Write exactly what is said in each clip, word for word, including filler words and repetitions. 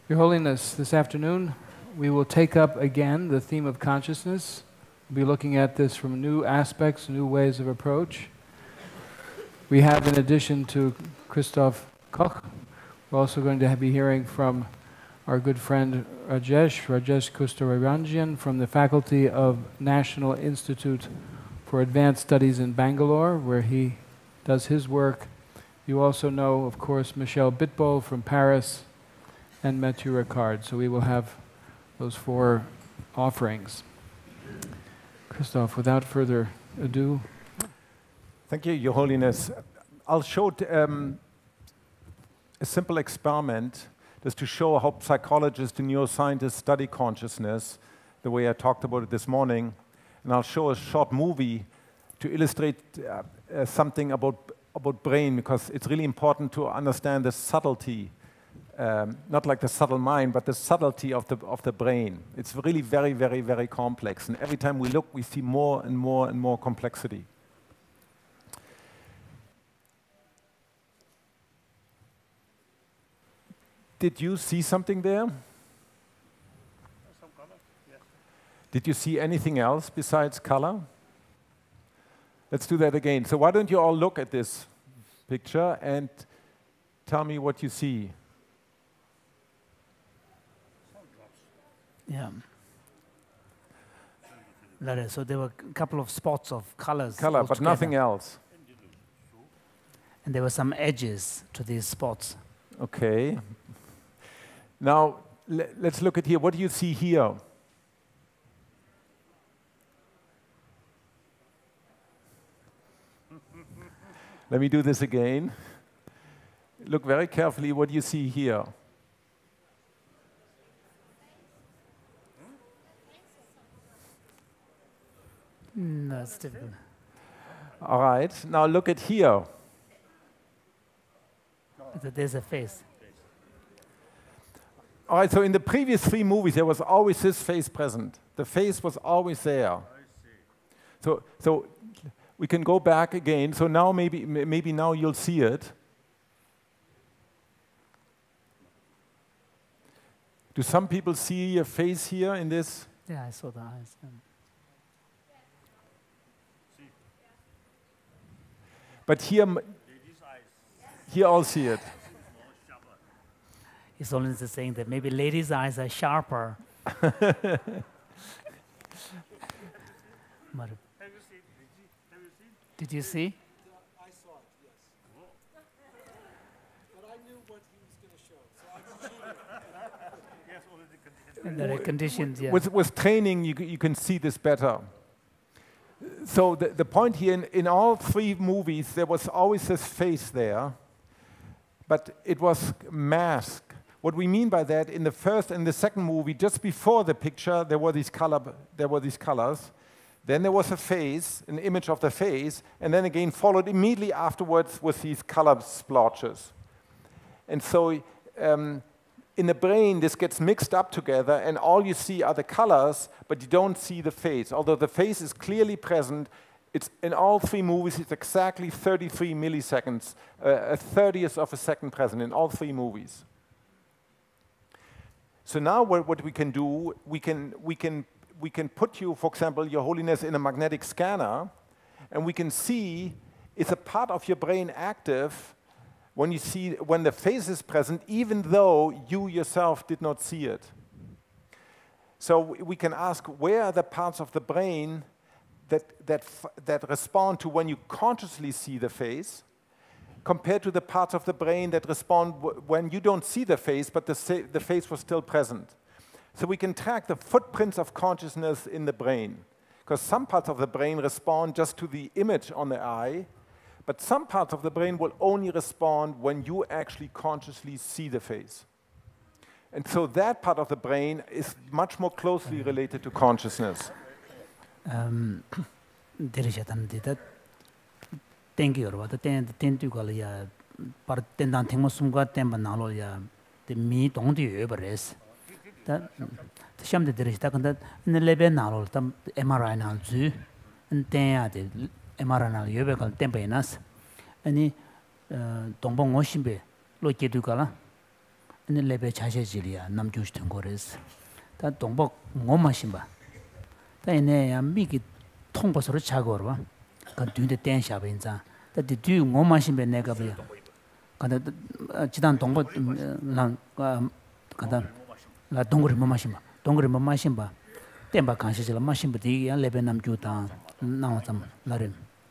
Your Holiness, this afternoon we will take up again the theme of consciousness. We'll be looking at this from new aspects, new ways of approach. We have, in addition to Christoph Koch, we're also going to be hearing from our good friend Rajesh, Rajesh Kusturaranjan from the faculty of National Institute for Advanced Studies in Bangalore, where he does his work. You also know, of course, Michel Bitbol from Paris and Mathieu Ricard. So we will have those four offerings. Christoph, without further ado. Thank you, Your Holiness. I'll show um, a simple experiment just to show how psychologists and neuroscientists study consciousness, the way I talked about it this morning. And I'll show a short movie to illustrate uh, uh, something about, about brain, because it's really important to understand the subtlety, um, not like the subtle mind, but the subtlety of the, of the brain. It's really very, very, very complex. And every time we look, we see more and more and more complexity. Did you see something there? Some color, yes. Did you see anything else besides color? Let's do that again. So why don't you all look at this picture and tell me what you see. Yeah. So there were a couple of spots of colors. Color, but together. nothing else. And there were some edges to these spots. Okay. Now, le let's look at here. What do you see here? Let me do this again. Look very carefully. What do you see here? No, it's difficult. All right. Now look at here. There's a face. All right, so in the previous three movies, there was always this face present. The face was always there. So, so we can go back again. So now maybe, maybe now you'll see it. Do some people see a face here in this? Yeah, I saw the eyes. But here, here I'll see it. He's only saying that maybe ladies' eyes are sharper. Have you seen? Have you seen? Did you see? Yeah, I saw it, yes. But I knew what he was going to show, so I was Yes, already conditioned. And there are conditions, yeah. With, with training, you, you can see this better. So the, the point here, in, in all three movies, there was always this face there, but it was masked. What we mean by that, in the first and the second movie, just before the picture, there were these color, there were these colors. Then there was a face, an image of the face, and then again followed immediately afterwards with these color splotches. And so um, in the brain, this gets mixed up together, and all you see are the colors, but you don't see the face. Although the face is clearly present, it's in all three movies, it's exactly thirty-three milliseconds, uh, a thirtieth of a second present in all three movies. So now what, what we can do, we can, we, can, we can put you, for example, Your Holiness, in a magnetic scanner, and we can see, is a part of your brain active when you see, when the face is present, even though you yourself did not see it. So we can ask, where are the parts of the brain that, that, that respond to when you consciously see the face, compared to the parts of the brain that respond w when you don't see the face, but the, the face was still present. So we can track the footprints of consciousness in the brain, because some parts of the brain respond just to the image on the eye, but some parts of the brain will only respond when you actually consciously see the face. And so that part of the brain is much more closely related to consciousness. Um, Thank you. What the ten ten to call ya, but ten dan thing was some got them banalo ya, the me don't you ever is. That the sham the dish that in the lebe nalo, the M R I now zoo, and then the M R I now you become tempenas. Any Dongbong Oshimbe, look to Gala. 네 레베 자세질이야 남주시 된 거래서 다 동복 뭐마신 봐. 다이네 야 미기 통보서로 자고로 그 뒤에 댄샤베 인자. 다디 뒤 뭐마신 배 내가 봐. 근데 지단 동보 난 간다. 나 동거리 뭐마신 봐. 동거리 뭐마신 봐. 땜바 간시질 마신 봐. 이 레베 남주다 나와서 나름.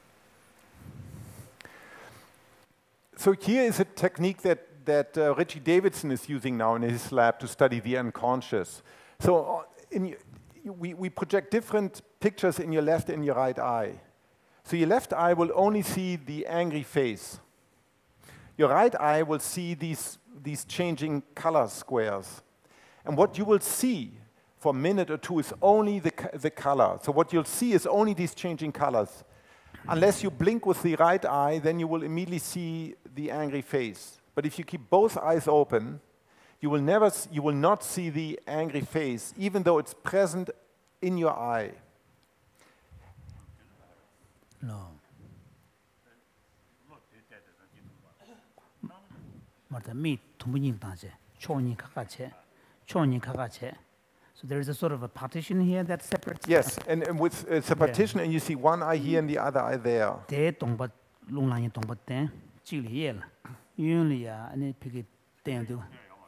So here is a technique that, that uh, Richie Davidson is using now in his lab to study the unconscious. So uh, in y we, we project different pictures in your left and your right eye. So your left eye will only see the angry face. Your right eye will see these, these changing color squares. And what you will see for a minute or two is only the, the color. So what you'll see is only these changing colors. Unless you blink with the right eye, then you will immediately see the angry face. But if you keep both eyes open, you will never, you will not see the angry face, even though it's present in your eye. No. Marta mi tumunin taje, choni kakache, choni kakache. So there is a sort of a partition here that separates. Yes, and, and with it's a partition, and you see one eye here and the other eye there. Te tongba lunglang tongba ten, chili yel, yunli ya ane pigi ten do.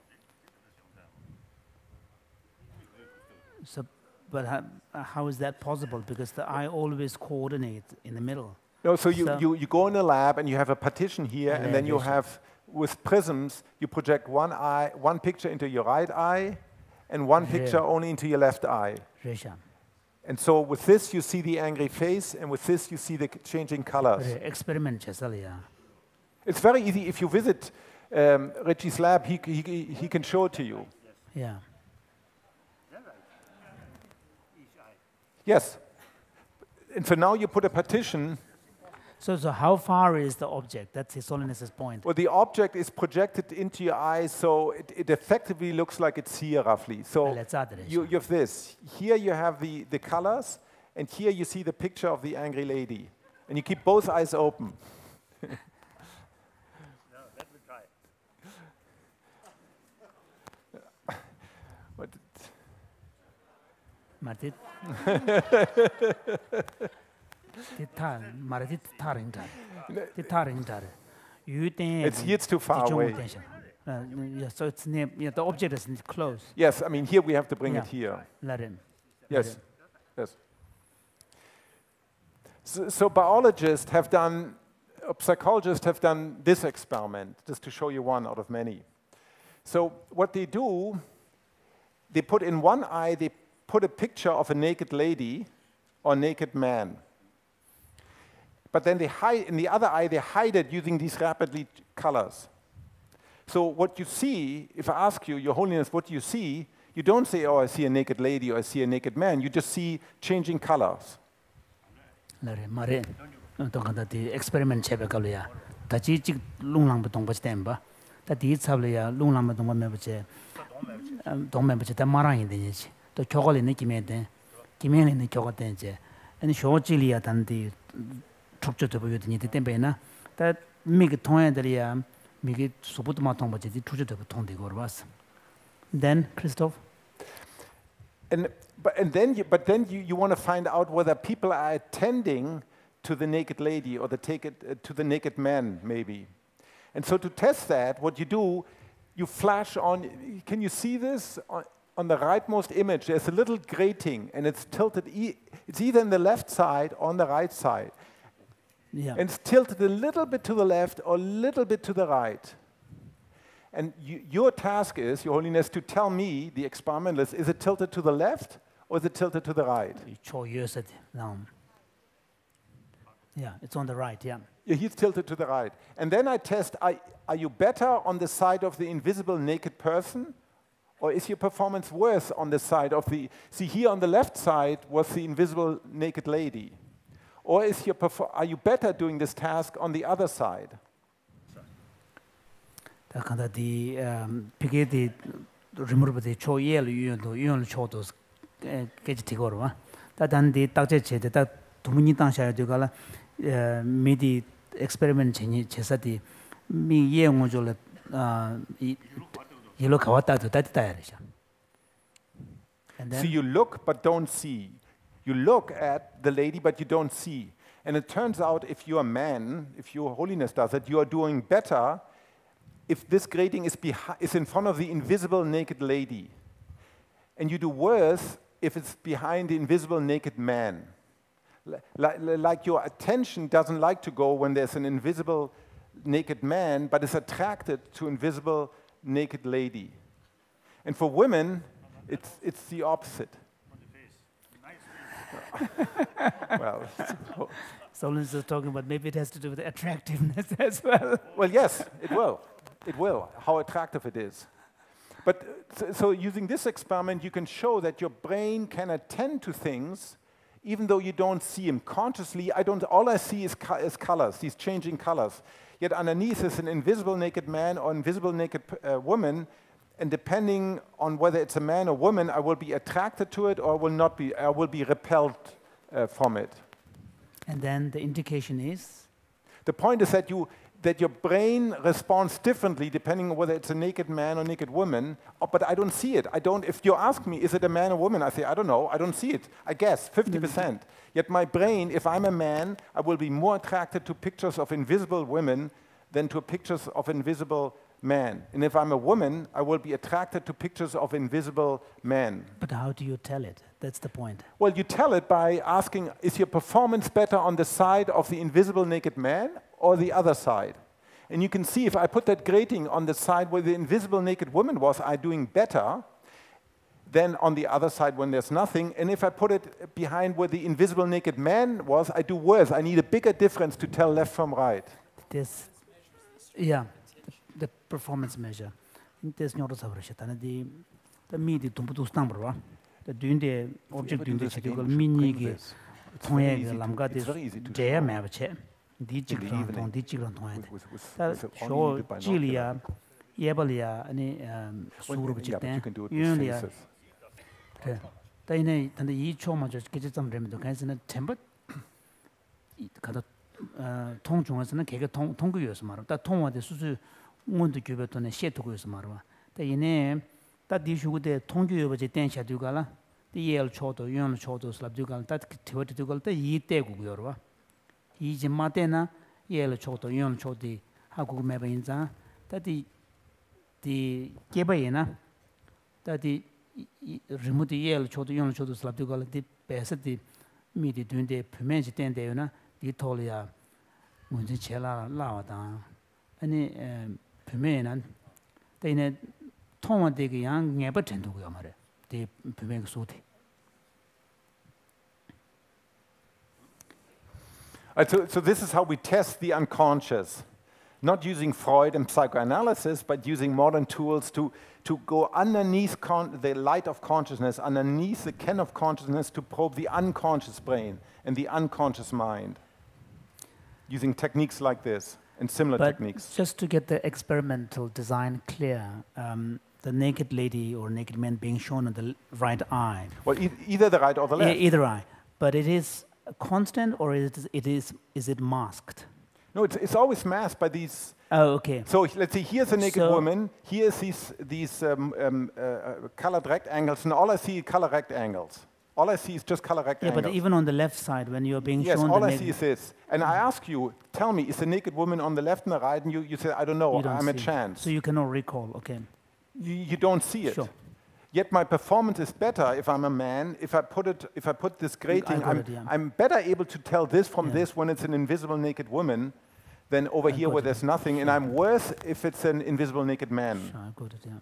So, but how, how is that possible? Because the eye always coordinates in the middle. No, so you, So- you, you go in a lab and you have a partition here, and then you Yeah, have, with prisms, you project one eye, one picture into your right eye, and one picture Yeah. only into your left eye. Resha. And so with this, you see the angry face, and with this, you see the c- changing colors. Experiment chesali ya. It's very easy. If you visit um, Richie's lab, he, c- he, he can show it to you. Yeah. Yes. And so now you put a partition. So, so how far is the object? That's His Holiness's point. Well, the object is projected into your eyes, so it, it effectively looks like it's here, roughly. So Let's add it. you, you have this. Here you have the, the colors, and here you see the picture of the angry lady. And you keep both eyes open. No, let me try. What- Martit. Titar, Martit taring tar. Titaring tar. You think It's here, it's too far away. Uh, yeah, so it's near. Yeah, the object is close. Yes, I mean, here we have to bring Yeah. it here. Let him. Yes, yes. So, so biologists have done, uh, psychologists have done this experiment, just to show you one out of many. So what they do, they put in one eye, they put a picture of a naked lady or naked man. But then they hide, in the other eye, they hide it using these rapidly colors. So what you see, if I ask you, Your Holiness, what do you see? You don't say, oh, I see a naked lady or I see a naked man. You just see changing colors. Let him. Mare. Don't get the experiment chebekalia. Tachi chik lunglang betong bachtemba. That eats hablia lunglang betong memberche. Don't memberche the marang in the niche. The chocolate in the kimete. Kimen in the chocolate. And show chilia than the structure to you need the tempena. That make it toy and the make it subutmaton, but it's true to the ton de gorbas. Then, Christoph? And, but, and then you, but then you, you want to find out whether people are attending to the naked lady or the take it, uh, to the naked man, maybe. And so to test that, what you do, you flash on, can you see this? On, on the rightmost image, there's a little grating, and it's tilted, e it's either in the left side or on the right side. Yeah. And it's tilted a little bit to the left or a little bit to the right. And you, your task is, Your Holiness, to tell me, the experimentalist, is it tilted to the left or is it tilted to the right? No. Yeah, it's on the right, yeah. Yeah, he's tilted to the right. And then I test, are, are you better on the side of the invisible naked person? Or is your performance worse on the side of the... See, here on the left side was the invisible naked lady. Or is your are you better doing this task on the other side? 다 간다 디 피게디 리무르버디 초이엘 유연도 유연 초도 깨지 티고로 다 단디 딱제 제대 딱 두문이 당샤야 되가라 미디 experiment 제니 제사디 미 예용을 줄아 일로 가왔다도 따뜻하야죠. And So then you look but don't see. You look at the lady but you don't see. And it turns out if you're a man, if your holiness does it, you are doing better if this grating is, is in front of the invisible naked lady. And you do worse if it's behind the invisible naked man. Like, like your attention doesn't like to go when there's an invisible naked man, but is attracted to invisible naked lady. And for women, it's, it's the opposite. Well, Solon's is talking about maybe it has to do with attractiveness as well. well, yes, it will. It will, how attractive it is. But so, so using this experiment, you can show that your brain can attend to things even though you don't see them consciously. I don't, all I see is, co is colors, these changing colors. Yet underneath is an invisible naked man or invisible naked uh, woman, and depending on whether it's a man or woman, I will be attracted to it or will not be, I will be repelled uh, from it. And then the indication is? The point is that you, that your brain responds differently depending on whether it's a naked man or naked woman, oh, but I don't see it. I don't, if you ask me, is it a man or woman? I say, I don't know, I don't see it. I guess, fifty percent. Yet my brain, if I'm a man, I will be more attracted to pictures of invisible women than to pictures of invisible men. And if I'm a woman, I will be attracted to pictures of invisible men. But how do you tell it? That's the point. Well, you tell it by asking, is your performance better on the side of the invisible naked man or the other side? And you can see if I put that grating on the side where the invisible naked woman was, I'm doing better than on the other side when there's nothing. And if I put it behind where the invisible naked man was, I do worse. I need a bigger difference to tell left from right. This, yeah, the, the performance measure. This neuroscience. The the media don't do number. The doing the object doing the typical mini ge. Toye ge lamga this. Jaya mabche. Di chikran tong di chikran tong. That show Jilia, Yebalia, any suru chikten. Yulia. Then then the each home just get some remedy. Guys in a temper. Kind of 통 중에서는 개가 통 통구여서 말아. 다 통화대 수수 문도 교배도네 셰토고여서 말아. 다 이내 다 디슈고대 통구여버지 댄샤두가라. 디엘 초도 윤 초도 슬랍두갈 다 티워티두갈 다 이때고고요. 이 집마테나 엘 초도 윤 초디 하고 매번인자 다디 디 개바이나 다디 리모트 엘 초도 윤 초도 슬랍두갈 디 베스디 미디 둔데 표면지 댄데요나 이토리아 문제 제라 라와다 아니 표면은 대네 통화되게 양 예버 전도고요 말에 대 표면 소티. So, so this is how we test the unconscious, not using Freud and psychoanalysis, but using modern tools to, to go underneath con the light of consciousness, underneath the can of consciousness to probe the unconscious brain and the unconscious mind, using techniques like this and similar but techniques. Just to get the experimental design clear, um, the naked lady or naked man being shown on the right eye. Well, e either the right or the left. E either eye, but it is constant or it is, it is, is it masked? No, it's, it's always masked by these. Oh, okay. So let's see, here's a naked so woman, here's these, these um, um, uh, colored rectangles, and all I see are color rectangles. All I see is just color rectangles. Yeah, but even on the left side, when you're being yes, shown all the I see is this. And I ask you, tell me, is the naked woman on the left and the right? And you, you say, I don't know, don't I'm a see. chance. So you cannot recall, okay. You, you don't see it. Sure. Yet my performance is better if I'm a man. If I put it, if I put this grating, I'm, it, yeah. I'm better able to tell this from yeah. this when it's an invisible naked woman than over I here where it. there's nothing. Sure. And I'm worse if it's an invisible naked man. Sure, I got it, yeah.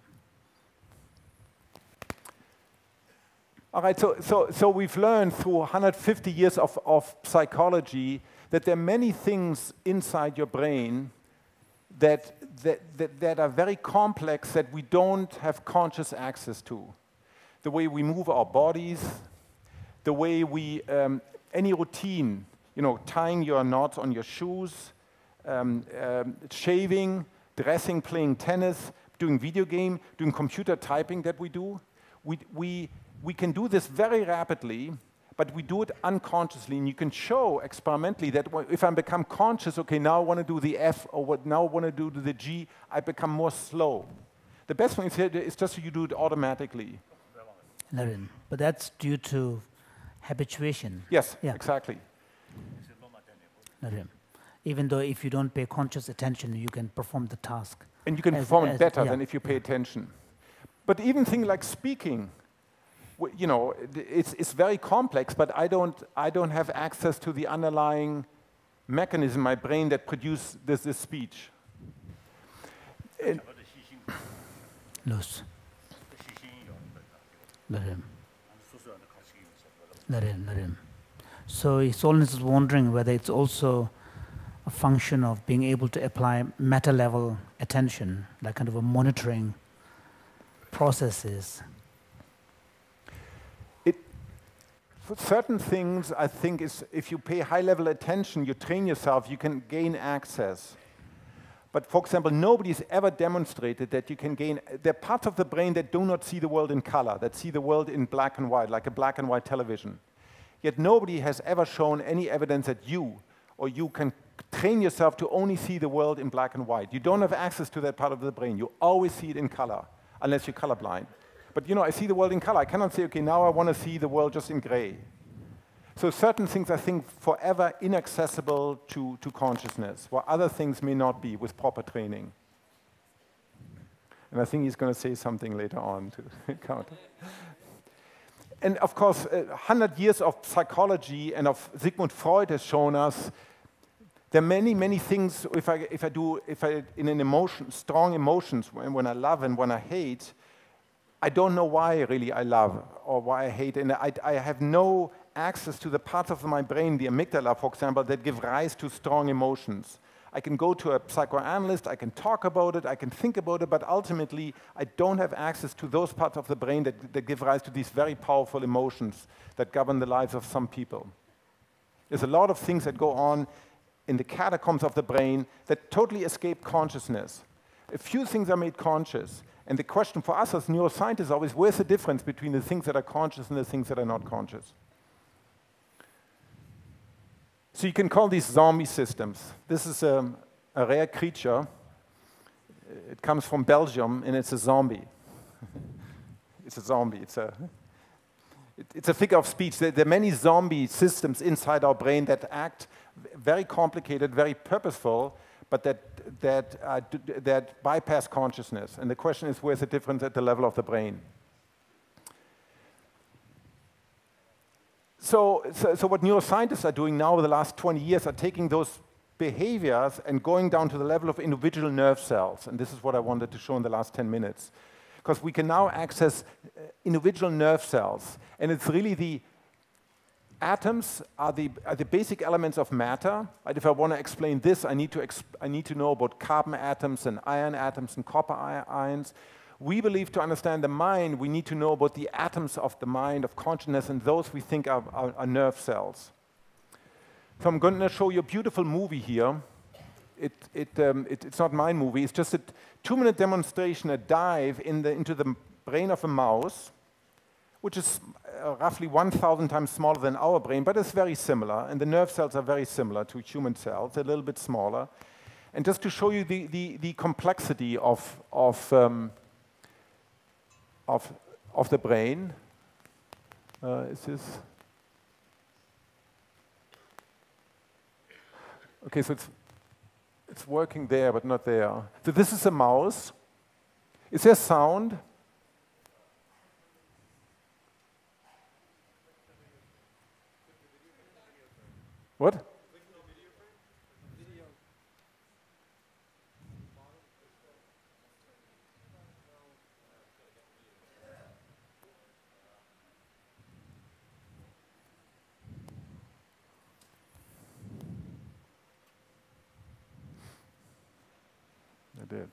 All right, so, so, so we've learned through one hundred fifty years of, of psychology that there are many things inside your brain that, that, that, that are very complex that we don't have conscious access to. The way we move our bodies, the way we, um, any routine, you know, tying your knots on your shoes, um, um, shaving, dressing, playing tennis, doing video game, doing computer typing that we do. We, we, we can do this very rapidly, but we do it unconsciously, and you can show experimentally that if I become conscious, okay, now I want to do the F, or what, now I want to do the G, I become more slow. The best thing is, here is just you do it automatically. Naren. But that's due to habituation. Yes, Yeah. exactly. Naren. Even though if you don't pay conscious attention, you can perform the task. And you can As- perform it as- better yeah. than if you pay attention. But even things like speaking, w- you know, it- it's, it's very complex, but I don't, I don't have access to the underlying mechanism in my brain that produces this, this speech. And Loose. Naren. Naren, Naren. So His Holiness is wondering whether it's also a function of being able to apply meta-level attention, like kind of a monitoring processes. it, for certain things, I think is if you pay high-level attention, you train yourself, you can gain access. But for example, nobody's ever demonstrated that you can gain, there are parts of the brain that do not see the world in color, that see the world in black and white, like a black and white television. Yet nobody has ever shown any evidence that you, or you can train yourself to only see the world in black and white. You don't have access to that part of the brain. You always see it in color, unless you're colorblind. But you know, I see the world in color. I cannot say, okay, now I want to see the world just in gray. So certain things I think forever inaccessible to, to consciousness, while other things may not be with proper training. And I think he's going to say something later on to counter. And of course, a uh, hundred years of psychology and of Sigmund Freud has shown us there are many, many things. If I, if I do, if I in an emotion, strong emotions, when, when I love and when I hate, I don't know why really I love or why I hate, and I, I have no access to the parts of my brain, the amygdala, for example, that give rise to strong emotions. I can go to a psychoanalyst, I can talk about it, I can think about it, but ultimately I don't have access to those parts of the brain that, that give rise to these very powerful emotions that govern the lives of some people. There's a lot of things that go on in the catacombs of the brain that totally escape consciousness. A few things are made conscious, and the question for us as neuroscientists is always, where's the difference between the things that are conscious and the things that are not conscious? So you can call these zombie systems. This is a, a rare creature. It comes from Belgium, and it's a zombie. It's a zombie. It's a, it, it's a figure of speech. There, there are many zombie systems inside our brain that act very complicated, very purposeful, but that, that, uh, that bypass consciousness. And the question is, where's the difference at the level of the brain? So, so, so what neuroscientists are doing now over the last twenty years are taking those behaviors and going down to the level of individual nerve cells. And this is what I wanted to show in the last ten minutes. Because we can now access uh, individual nerve cells. And it's really the atoms are the, are the basic elements of matter. Right? If I want to explain this, I need, to exp I need to know about carbon atoms and iron atoms and copper ions. We believe to understand the mind, we need to know about the atoms of the mind, of consciousness, and those we think are, are, are nerve cells. So I'm going to show you a beautiful movie here. It, it, um, it, it's not my movie, it's just a two-minute demonstration, a dive in the, into the brain of a mouse, which is uh, roughly one thousand times smaller than our brain, but it's very similar, and the nerve cells are very similar to human cells, a little bit smaller. And just to show you the, the, the complexity of, of um, Of, of the brain. Uh, is this? Okay, so it's, it's working there, but not there. So this is a mouse. Is there sound? What? I did.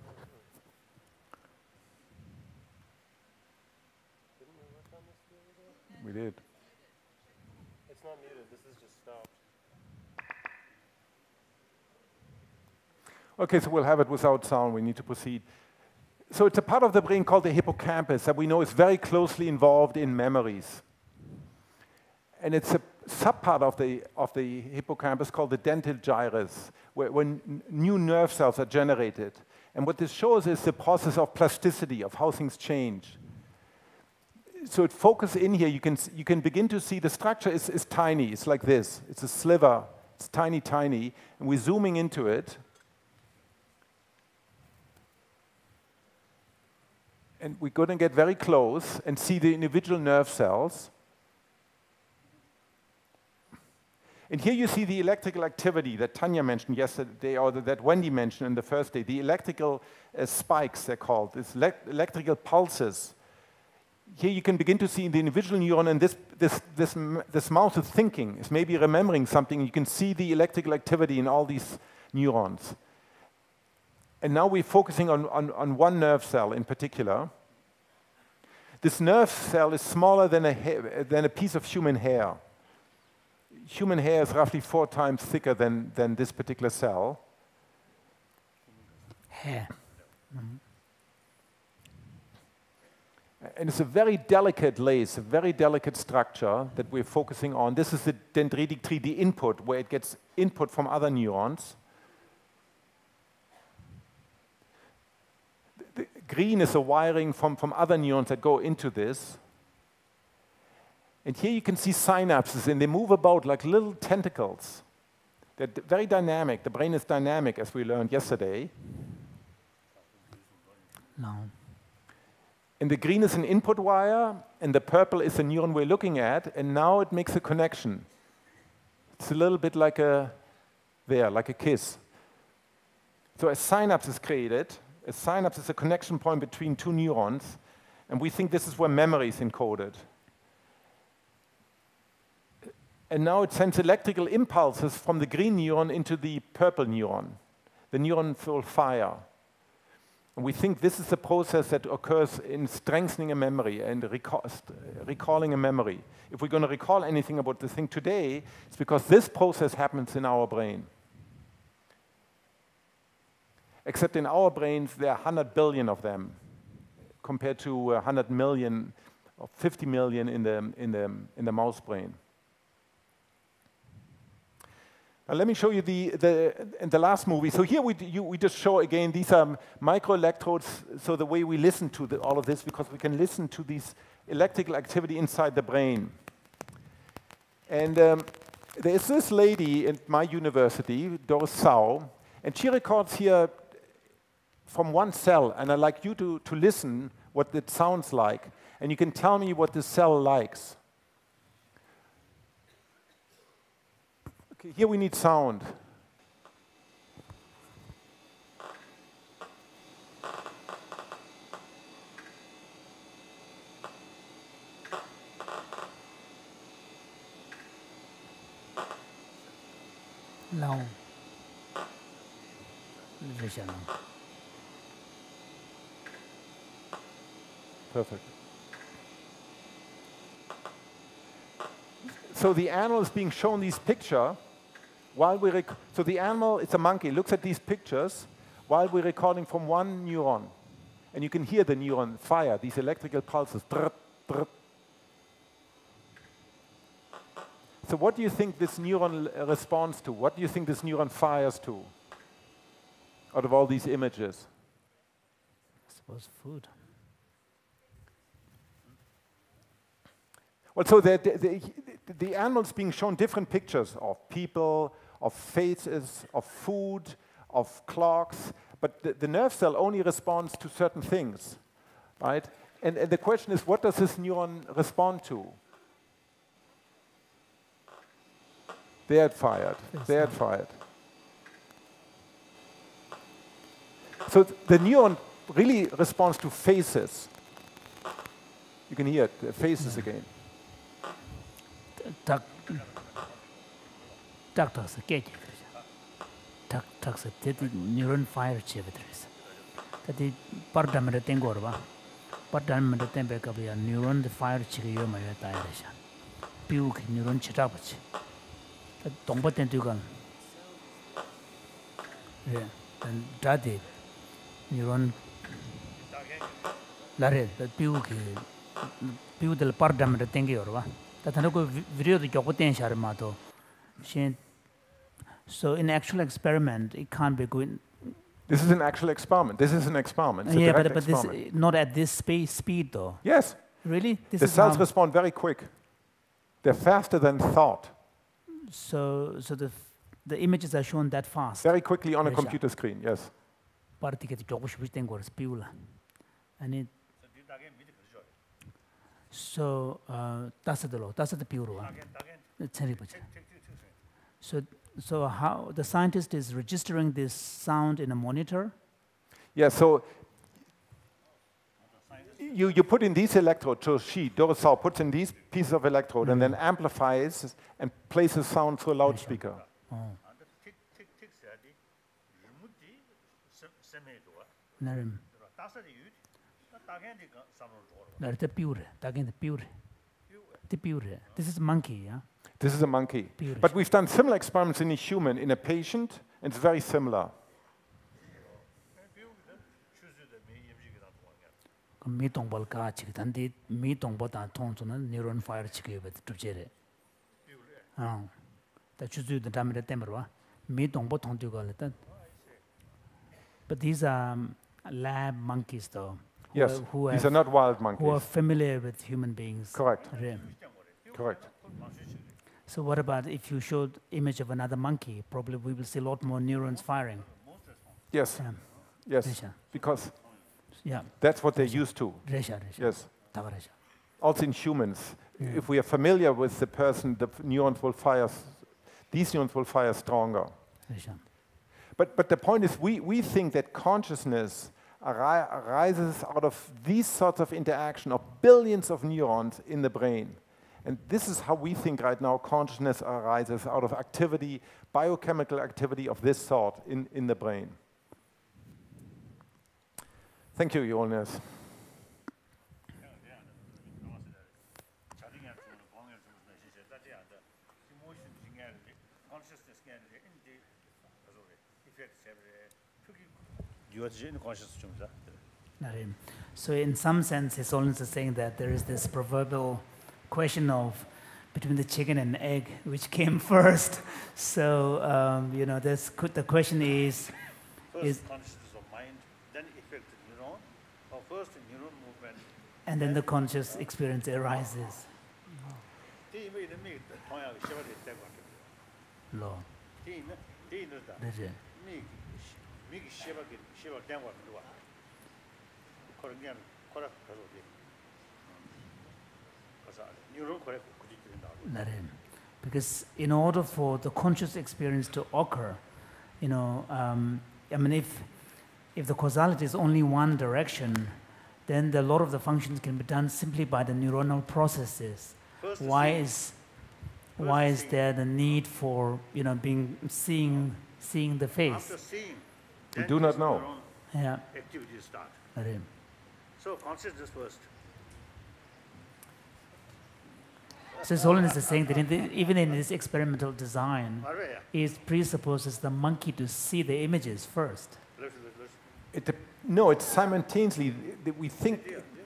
We did. It's not muted, this is just stopped. Okay, so we'll have it without sound. We need to proceed. So it's a part of the brain called the hippocampus that we know is very closely involved in memories. And it's a subpart of the, of the hippocampus called the dental gyrus, where when new nerve cells are generated. And what this shows is the process of plasticity, of how things change. So it focuses in here, you can, you can begin to see the structure is, is tiny, it's like this. It's a sliver, it's tiny, tiny, and we're zooming into it. And we're going to get very close and see the individual nerve cells. And here you see the electrical activity that Tanya mentioned yesterday, or that Wendy mentioned in the first day, the electrical uh, spikes, they're called, these le electrical pulses. Here you can begin to see the individual neuron, and this, this, this, this mouse is thinking, is maybe remembering something. You can see the electrical activity in all these neurons. And now we're focusing on, on, on one nerve cell in particular. This nerve cell is smaller than a, hair, than a piece of human hair. Human hair is roughly four times thicker than, than this particular cell. Hair. Mm-hmm. And it's a very delicate lace, a very delicate structure that we're focusing on. This is the dendritic tree, the input, where it gets input from other neurons. The green is a wiring from, from other neurons that go into this. And here you can see synapses, and they move about like little tentacles. They're very dynamic. The brain is dynamic, as we learned yesterday. No. And the green is an input wire, and the purple is the neuron we're looking at, and now it makes a connection. It's a little bit like a, there, like a kiss. So a synapse is created. A synapse is a connection point between two neurons, and we think this is where memory is encoded. And now it sends electrical impulses from the green neuron into the purple neuron. The neuron will fire. And we think this is the process that occurs in strengthening a memory and recall, recalling a memory. If we're going to recall anything about the thing today, it's because this process happens in our brain. Except in our brains, there are one hundred billion of them, compared to one hundred million or fifty million in the, in the, in the mouse brain. Now let me show you the, the, in the last movie. So here we, you, we just show again, these are microelectrodes, so the way we listen to the, all of this, because we can listen to these electrical activity inside the brain. And um, there is this lady at my university, Doris Sau, and she records here from one cell, and I'd like you to, to listen what it sounds like, and you can tell me what the cell likes. Here we need sound. No. Vision. Perfect. So the animal is being shown this picture. While we rec so the animal, it's a monkey, looks at these pictures while we're recording from one neuron. And you can hear the neuron fire, these electrical pulses. Drp, drp. So what do you think this neuron responds to? What do you think this neuron fires to out of all these images? I suppose food. Well, so the, the, the, the animal's being shown different pictures of people, of faces, of food, of clocks, but the, the nerve cell only responds to certain things, right? And, and the question is, what does this neuron respond to? There it fired, there it fired. So the neuron really responds to faces. You can hear it, the faces again. Tak, tak tak se kete. Tak tak se teti neuron fire chevetres. Teti pardamere tengorba. Pardamere tembe kabya neuron the fire chiyo ma ya tayresha. Piu ki neuron chitapachi. Ta tongba tentugan. Yeah, and dadi neuron lare the piu ki piu del pardamere tengorba. So in actual experiment, it can't be going This is an actual experiment. This is an experiment. It's a yeah, direct but, but this experiment. not at this space speed though. Yes. Really? This The is cells how- respond very quick. They're faster than thought. So, so the the images are shown that fast. Very quickly on a Yes, computer screen, yes. 빠르게 조금 싶은 거를 비울라. And it, so uh, 따스들로 따스들 비우러. So, so how the scientist is registering this sound in a monitor? Yeah, so you, you put in these electrodes, so she, Dorisal, puts in these pieces of electrode and then amplifies and places sound through a loudspeaker. 나름 나를 때 비우래. 다겐데 비우래. 때 비우래. This is monkey, yeah. This is a monkey. Beautiful. But we've done similar experiments in a human, in a patient, and it's very similar. 미동벌 같이 단디 미동보다 통수는 뉴런 파이어 치게 두제래. 아. 다 주주도 담에 때문에 미동보 통두가 일단. But these are um, lab monkeys though. Who Yes, are, who these have, are not wild who are monkeys. familiar with human beings. Correct, Yeah. correct. So what about if you showed image of another monkey? Probably we will see a lot more neurons firing. Yes, Yeah. yes, Resha. because Yeah. that's what they're used to. Resha, resha. Yes. 다 그러죠. Also in humans, if we are familiar with the person, the neurons will fire, s- these neurons will fire stronger. resha. But, but the point is, we, we think that consciousness ari- arises out of these sorts of interaction of billions of neurons in the brain. And this is how we think right now consciousness arises out of activity, biochemical activity of this sort in, in the brain. Thank you, Holiness. 나름. So in some sense, His Holiness is saying that there is this proverbial question of between the chicken and egg, which came first. So um, you know, this the question is, is First consciousness of mind, then effect neuron, or first neuron movement. and then the conscious experience arises. 이 뭐 이런 미 동양 시발이 되고 같아요. Law. 이 있는 이 있는다. 그렇지. 미 미기 시발이 시발 되고 같아요. 그런 게 코라 가서 돼. 그래서 뉴런 코라 그지 된다고. 나름. Because in order for the conscious experience to occur, you know, um, I mean, if if the causality is only one direction, then the, a lot of the functions can be done simply by the neuronal processes. First the Why seeing. is why is there the need for, you know, being seeing seeing the face? After seeing, We then do not this know. neuron Yeah. activities start. 나름. So consciousness first. So His Holiness is saying that in the, even in this experimental design, 말해야. it presupposes the monkey to see the images first. Let's let's. It dep- no, it's simultaneously that we think.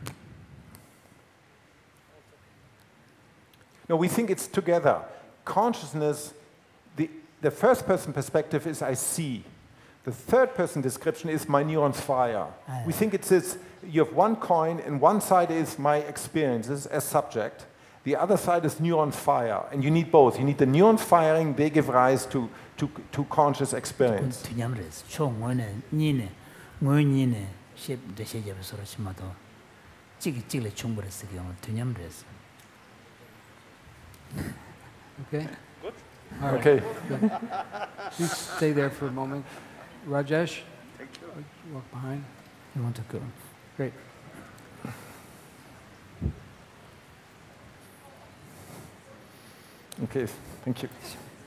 No, we think it's together. Consciousness, the, the first person perspective is I see. The third person description is my neurons fire. Ah, We yeah. think it's this, you have one coin and one side is my experiences as subject. The other side is neurons fire. And you need both. You need the neurons firing, they give rise to, to, to conscious experience. 뒤냠레스 총원에 니네 뭐니네 십 대세제를 서로 심어도 찌기 찌래 충분했어 경우 뒤냠레스. Okay? Good. All right. Okay. Please stay there for a moment. Rajesh, walk behind. You want to go? Great. Okay, thank you.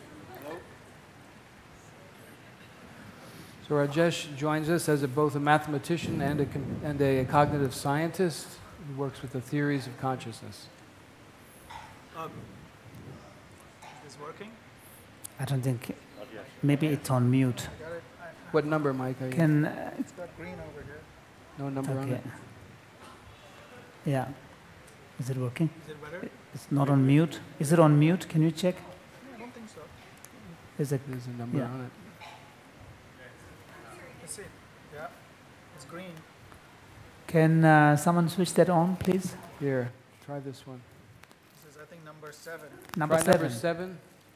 So Rajesh joins us as a, both a mathematician and a, com- and a cognitive scientist who works with the theories of consciousness. Um, is this working? I don't think. Maybe it's on mute. Got it. I, What number, Mike? Are you? Can uh, it's got green over here. No number on okay. it? Yeah. Is it working? Is it better? It's not on mute. Is it on mute? Can you check? I don't think so. Is it? There's a number Yeah. on it. Let's see. Yeah, it's green. Can uh, someone switch that on, please? Here, try this one. This is, I think, number seven. Number try seven. number seven.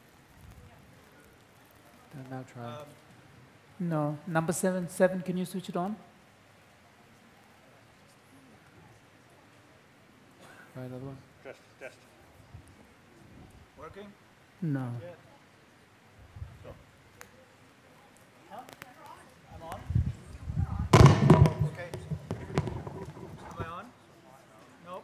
And now try. Um, No, number seven. Seven. Can you switch it on? Try another one. Test, test. working? No. Yeah. Huh? I'm on? Oh, okay. Am I on? Nope.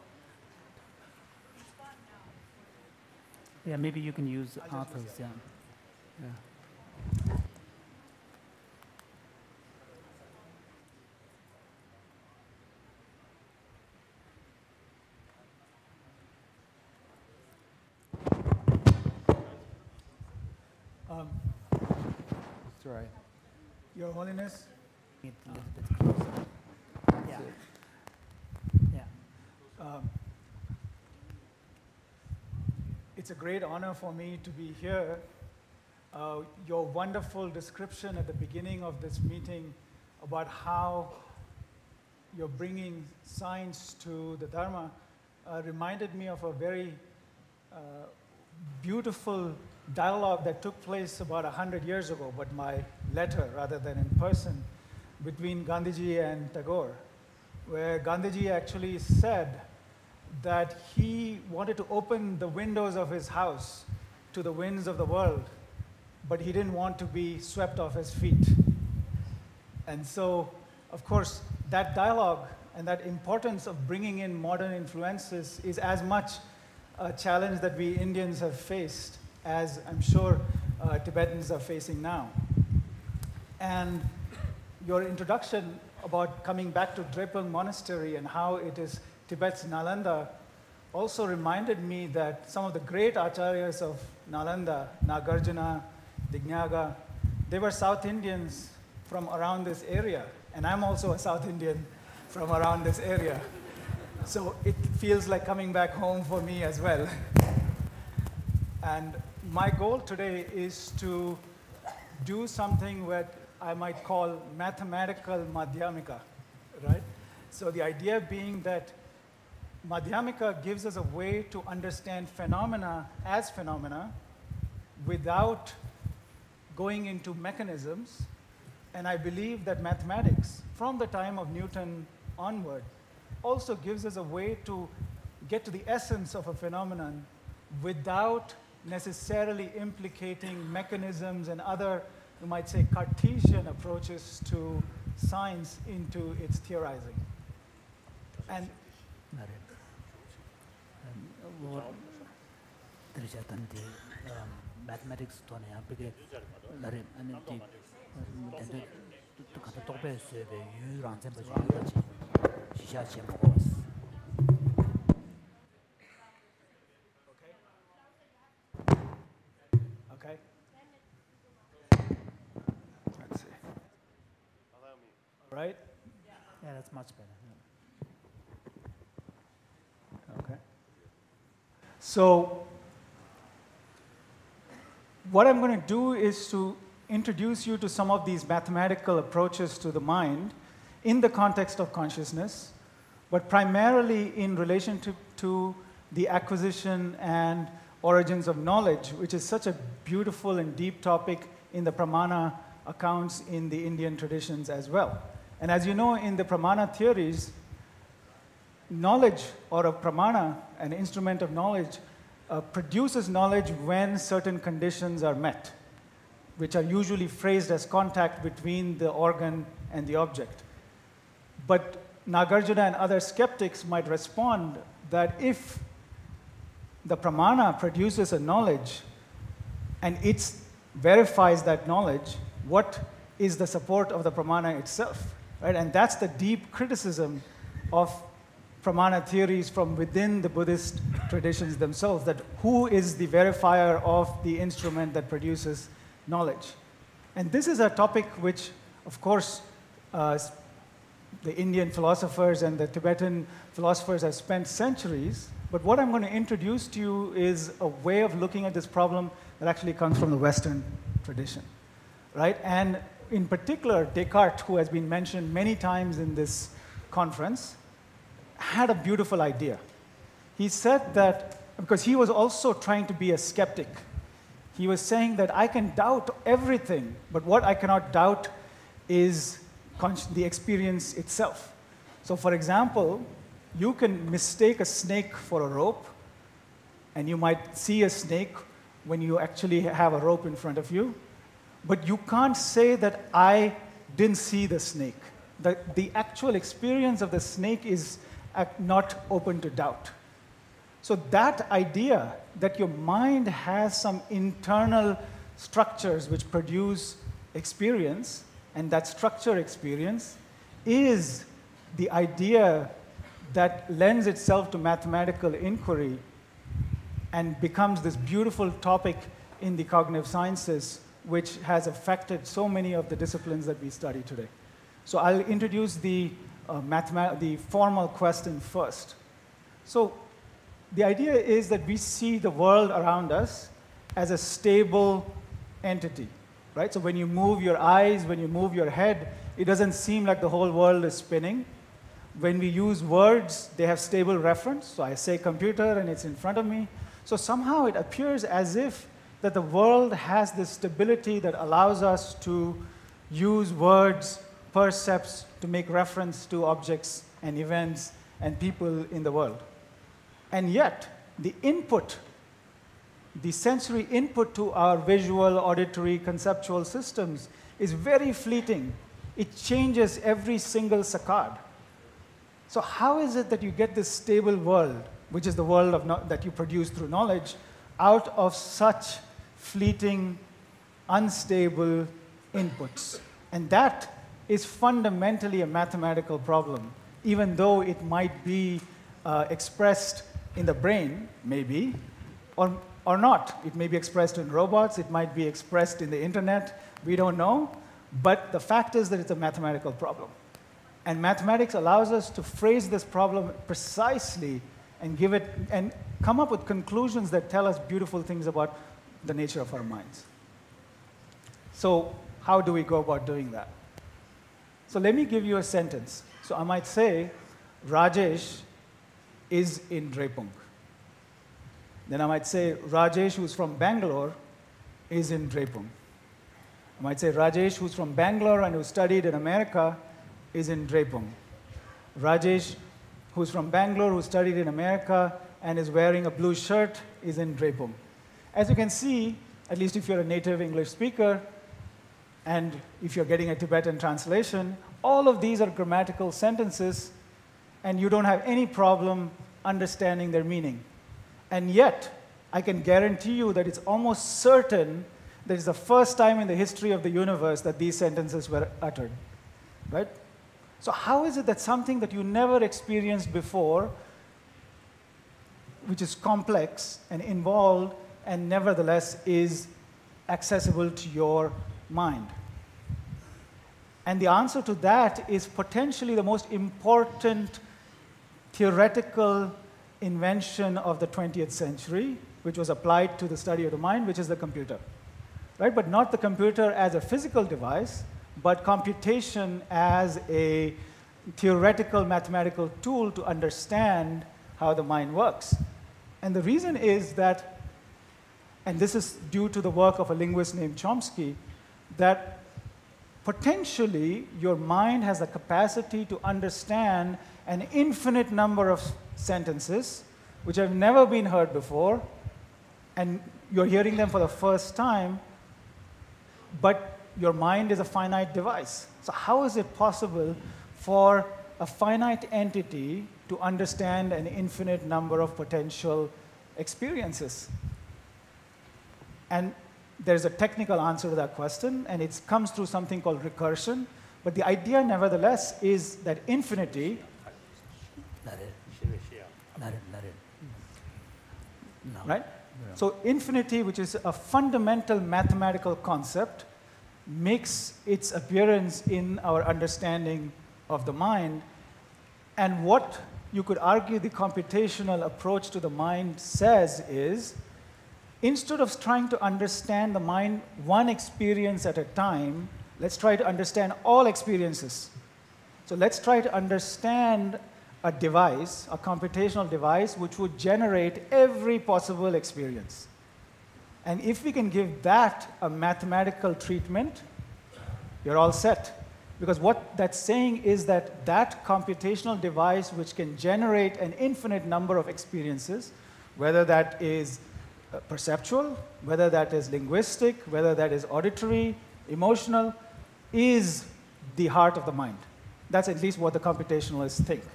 Yeah, maybe you can use I'll just Arthur's. use Yeah. Yeah. Um, That's all right. Your Holiness, Get a little bit closer. Yeah. Yeah. um, it's a great honor for me to be here. Uh, your wonderful description at the beginning of this meeting about how you're bringing science to the Dharma uh, reminded me of a very uh, beautiful dialogue that took place about a hundred years ago, but by letter rather than in person, between Gandhiji and Tagore, where Gandhiji actually said that he wanted to open the windows of his house to the winds of the world, but he didn't want to be swept off his feet. And so, of course, that dialogue and that importance of bringing in modern influences is as much a challenge that we Indians have faced as I'm sure uh, Tibetans are facing now. And your introduction about coming back to Drepung Monastery and how it is Tibet's Nalanda also reminded me that some of the great acharyas of Nalanda, Nagarjuna, Dignaga, they were South Indians from around this area. And I'm also a South Indian from around this area. So it feels like coming back home for me as well. And my goal today is to do something that I might call mathematical madhyamika, right? So the idea being that madhyamika gives us a way to understand phenomena as phenomena without going into mechanisms. And I believe that mathematics, from the time of Newton onward, also gives us a way to get to the essence of a phenomenon without necessarily implicating mechanisms and other, you might say, Cartesian approaches to science into its theorizing. And What there is a mathematics to ne apike lare ane ti tende to kata tope se be yu ran zen ba ji shisha chen mo was. okay. Let's see. Allow me. All right. Yeah, that's much better. Yeah. Okay. So what I'm going to do is to introduce you to some of these mathematical approaches to the mind in the context of consciousness, but primarily in relation to, to the acquisition and origins of knowledge, which is such a beautiful and deep topic in the pramana accounts in the Indian traditions as well. And as you know, in the pramana theories, knowledge or a pramana, an instrument of knowledge, uh, produces knowledge when certain conditions are met, which are usually phrased as contact between the organ and the object. But Nagarjuna and other skeptics might respond that if the pramana produces a knowledge and it verifies that knowledge, what is the support of the pramana itself? Right? And that's the deep criticism of pramana theories from within the Buddhist traditions themselves, that who is the verifier of the instrument that produces knowledge? And this is a topic which, of course, uh, the Indian philosophers and the Tibetan philosophers have spent centuries. But what I'm going to introduce to you is a way of looking at this problem that actually comes from the Western tradition, right? And in particular, Descartes, who has been mentioned many times in this conference, had a beautiful idea. He said that, because he was also trying to be a skeptic, he was saying that I can doubt everything, but what I cannot doubt is the experience itself. So for example, you can mistake a snake for a rope, and you might see a snake when you actually have a rope in front of you, but you can't say that I didn't see the snake. The, the actual experience of the snake is not open to doubt. So that idea that your mind has some internal structures which produce experience, and that structure experience is the idea that lends itself to mathematical inquiry and becomes this beautiful topic in the cognitive sciences, which has affected so many of the disciplines that we study today. So I'll introduce the, uh, the formal question first. So the idea is that we see the world around us as a stable entity, right? So when you move your eyes, when you move your head, it doesn't seem like the whole world is spinning. When we use words, they have stable reference. So I say computer, and it's in front of me. So somehow it appears as if that the world has this stability that allows us to use words, percepts, to make reference to objects and events and people in the world. And yet, the input, the sensory input to our visual, auditory, conceptual systems is very fleeting. It changes every single saccade. So how is it that you get this stable world, which is the world of no that you produce through knowledge, out of such fleeting, unstable inputs? And that is fundamentally a mathematical problem, even though it might be uh, expressed in the brain, maybe, or, or not. It may be expressed in robots, it might be expressed in the internet, we don't know, but the fact is that it's a mathematical problem. And mathematics allows us to phrase this problem precisely and give it, and come up with conclusions that tell us beautiful things about the nature of our minds. So how do we go about doing that? So let me give you a sentence. So I might say, Rajesh is in Drepung. Then I might say, Rajesh, who's from Bangalore, is in Drepung. I might say, Rajesh, who's from Bangalore and who studied in America, is in Drepung. Rajesh, who's from Bangalore, who studied in America and is wearing a blue shirt, is in Drepung. As you can see, at least if you're a native English speaker, and if you're getting a Tibetan translation, all of these are grammatical sentences, and you don't have any problem understanding their meaning. And yet, I can guarantee you that it's almost certain that it's the first time in the history of the universe that these sentences were uttered, right? So how is it that something that you never experienced before, which is complex and involved, and nevertheless is accessible to your mind? And the answer to that is potentially the most important theoretical invention of the twentieth century, which was applied to the study of the mind, which is the computer, right? But not the computer as a physical device, but computation as a theoretical mathematical tool to understand how the mind works. And the reason is that, and this is due to the work of a linguist named Chomsky, that potentially your mind has the capacity to understand an infinite number of sentences which have never been heard before, and you're hearing them for the first time, but your mind is a finite device. So how is it possible for a finite entity to understand an infinite number of potential experiences? And there's a technical answer to that question, and it comes through something called recursion. But the idea, nevertheless, is that infinity right? So infinity, which is a fundamental mathematical concept, makes its appearance in our understanding of the mind. And what you could argue the computational approach to the mind says is, instead of trying to understand the mind one experience at a time, Let's try to understand all experiences. So let's try to understand a device, a computational device, which would generate every possible experience. And if we can give that a mathematical treatment, you're all set. Because what that's saying is that that computational device which can generate an infinite number of experiences, whether that is uh, perceptual, whether that is linguistic, whether that is auditory, emotional, is the heart of the mind. That's at least what the computationalists think.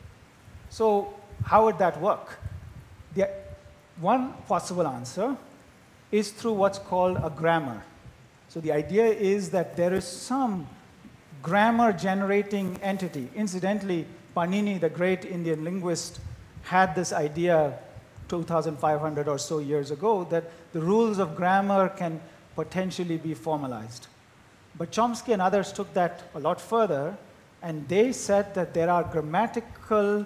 So how would that work? The one possible answer is through what's called a grammar. So the idea is that there is some grammar-generating entity. Incidentally, Panini, the great Indian linguist, had this idea two thousand five hundred or so years ago that the rules of grammar can potentially be formalized. But Chomsky and others took that a lot further, and they said that there are grammatical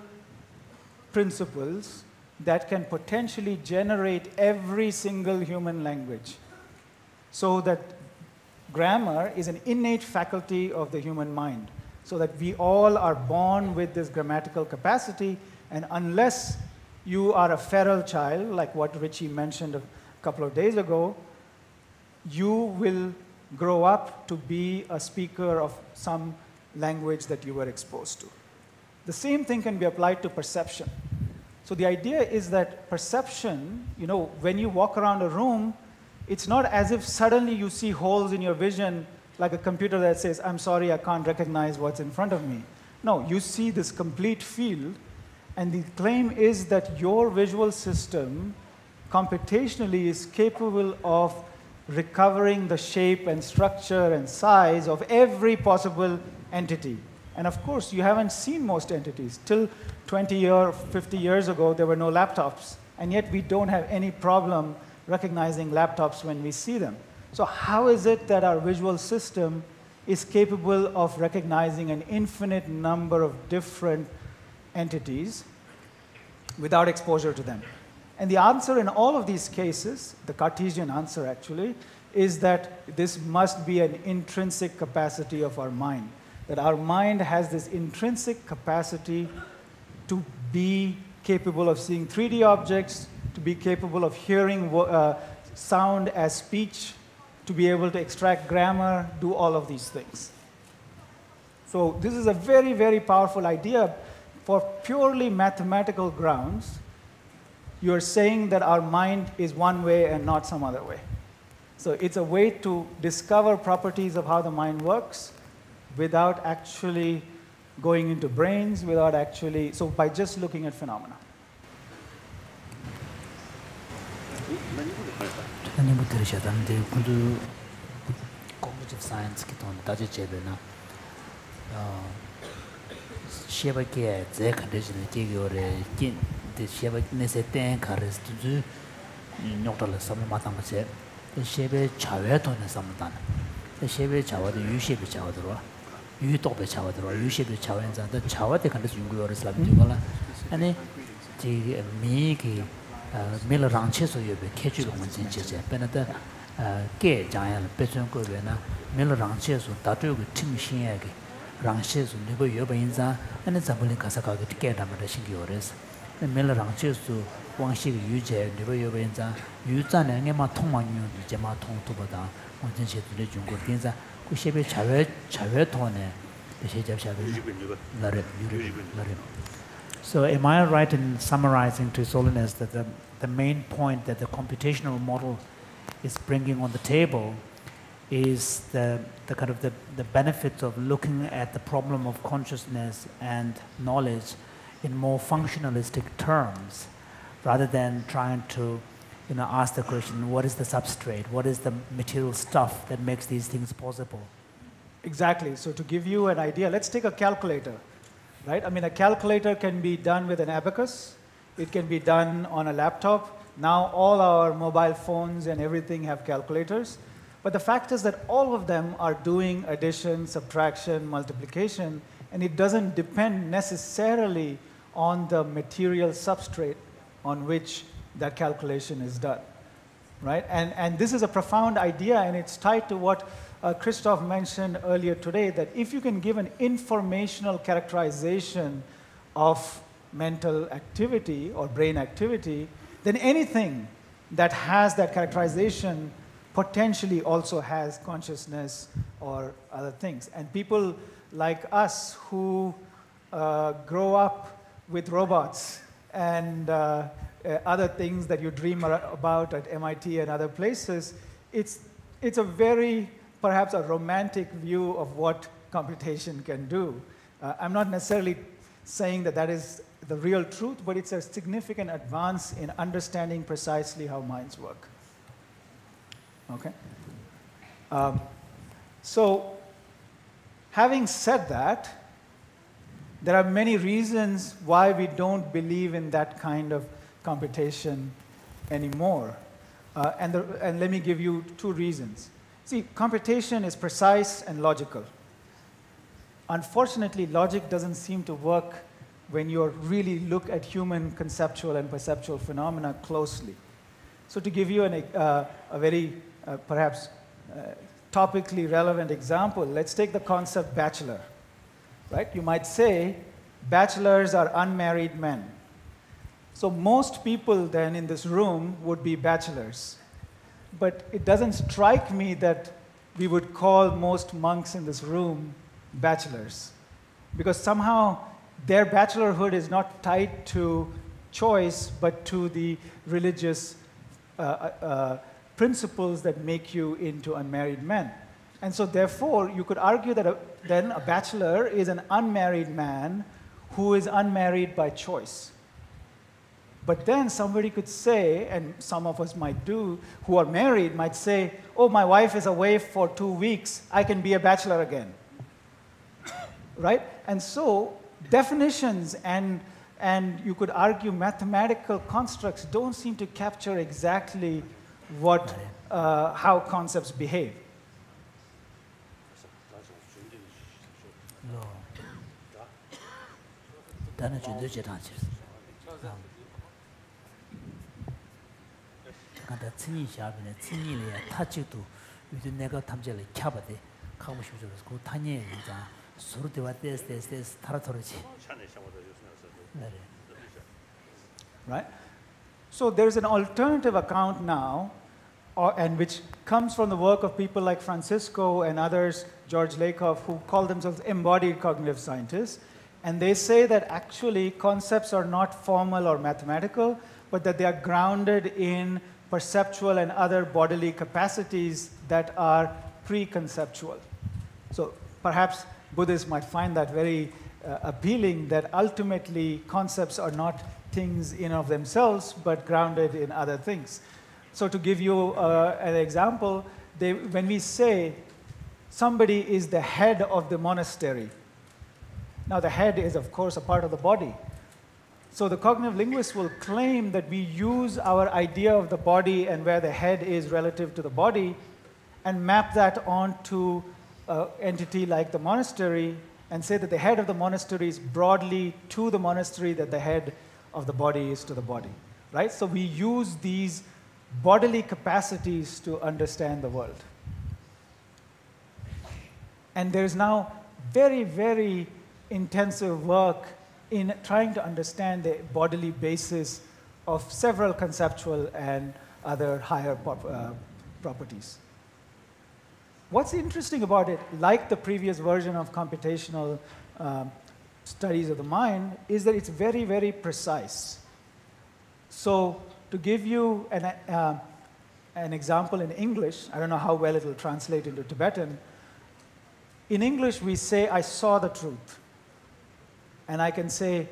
principles that can potentially generate every single human language. So that grammar is an innate faculty of the human mind. So that we all are born with this grammatical capacity, and unless you are a feral child, like what Richie mentioned a couple of days ago, you will grow up to be a speaker of some language that you were exposed to. The same thing can be applied to perception. So the idea is that perception, you know, when you walk around a room, it's not as if suddenly you see holes in your vision, like a computer that says, I'm sorry, I can't recognize what's in front of me. No, you see this complete field, and the claim is that your visual system computationally is capable of recovering the shape and structure and size of every possible entity. And of course, you haven't seen most entities. Till twenty or fifty years ago, there were no laptops, and yet we don't have any problem recognizing laptops when we see them. So how is it that our visual system is capable of recognizing an infinite number of different entities without exposure to them? And the answer in all of these cases, the Cartesian answer actually, is that this must be an intrinsic capacity of our mind. That our mind has this intrinsic capacity to be capable of seeing three D objects, to be capable of hearing uh, sound as speech, to be able to extract grammar, do all of these things. So this is a very, very powerful idea. For purely mathematical grounds, you're saying that our mind is one way and not some other way. So it's a way to discover properties of how the mind works without actually going into brains, without actually, so by just looking at phenomena. Cognitive science ki ton daje chebe na sheba ke ze condition ke gore kin de sheba ne se ten kares tu nyokta sam ma tang che shebe chawe to ne sam tan shebe chawa de yu shebe chawa de yu to be chawa de yu shebe chawa en za de chawa de kan de yung gore slam de gola ani ji mi ki mil rangche so yobe kechu lo mun che che penata ke jayal pechen ko be na mil rangche so ta tu ge tim shin ya ge rangche so ne go yobe in za ane zabule ka sa ka ge ke da ma da shin ge ores mil rangche so wang shi ge yu je ne go yobe in za yu za ne nge ma tong ma nyu je ma tong tu ba da mun chen che tu le jung ko tin za ku shebe chawe chawe to ne de she jab sha be la re la re. So am I right in summarizing to His Holiness that the, the main point that the computational model is bringing on the table is the, the kind of the, the benefits of looking at the problem of consciousness and knowledge in more functionalistic terms, rather than trying to, you know, ask the question, what is the substrate? What is the material stuff that makes these things possible? Exactly. So to give you an idea, let's take a calculator. Right? I mean, a calculator can be done with an abacus. It can be done on a laptop. Now all our mobile phones and everything have calculators. But the fact is that all of them are doing addition, subtraction, multiplication, and it doesn't depend necessarily on the material substrate on which that calculation is done. Right? And, and this is a profound idea, and it's tied to what uh, Christoph mentioned earlier today that if you can give an informational characterization of mental activity or brain activity, then anything that has that characterization potentially also has consciousness or other things. And people like us who uh, grow up with robots and uh, uh, other things that you dream about at M I T and other places, it's, it's a very, perhaps a romantic view of what computation can do. Uh, I'm not necessarily saying that that is the real truth, but it's a significant advance in understanding precisely how minds work. Okay? Um, so, having said that, there are many reasons why we don't believe in that kind of computation anymore. Uh, and, the, and let me give you two reasons. See, computation is precise and logical. Unfortunately, logic doesn't seem to work when you really look at human conceptual and perceptual phenomena closely. So to give you an, uh, a very, uh, perhaps, uh, topically relevant example, let's take the concept bachelor. Right? You might say, bachelors are unmarried men. So most people then in this room would be bachelors. But it doesn't strike me that we would call most monks in this room bachelors. Because somehow their bachelorhood is not tied to choice, but to the religious uh, uh, principles that make you into unmarried men. And so therefore, you could argue that a, then a bachelor is an unmarried man who is unmarried by choice. But then somebody could say, and some of us might do, who are married, might say, oh, my wife is away for two weeks, I can be a bachelor again. Right? And so definitions and, and you could argue mathematical constructs don't seem to capture exactly what, uh, how concepts behave. 다른 준도제 단체. 간다 친이 샤브네 친이래 타치도 요즘 내가 탐제를 캬바데 가고 싶어서 그 타니에 이제 서로 대화 테스트 테스트 타라토르지. Right? So there's an alternative account now, or, and which comes from the work of people like Francisco and others, George Lakoff, who call themselves embodied cognitive scientists. And they say that actually concepts are not formal or mathematical, but that they are grounded in perceptual and other bodily capacities that are pre-conceptual. So perhaps Buddhists might find that very uh, appealing, that ultimately concepts are not things in of themselves, but grounded in other things. So to give you uh, an example, they, when we say somebody is the head of the monastery, now the head is of course a part of the body. So the cognitive linguists will claim that we use our idea of the body and where the head is relative to the body and map that onto an entity like the monastery and say that the head of the monastery is broadly to the monastery that the head of the body is to the body. Right? So we use these bodily capacities to understand the world. And there's now very, very intensive work in trying to understand the bodily basis of several conceptual and other higher pop, uh, properties. What's interesting about it, like the previous version of computational um, studies of the mind, is that it's very, very precise. So to give you an, uh, an example in English, I don't know how well it will translate into Tibetan. In English, we say, I saw the truth. And I can say,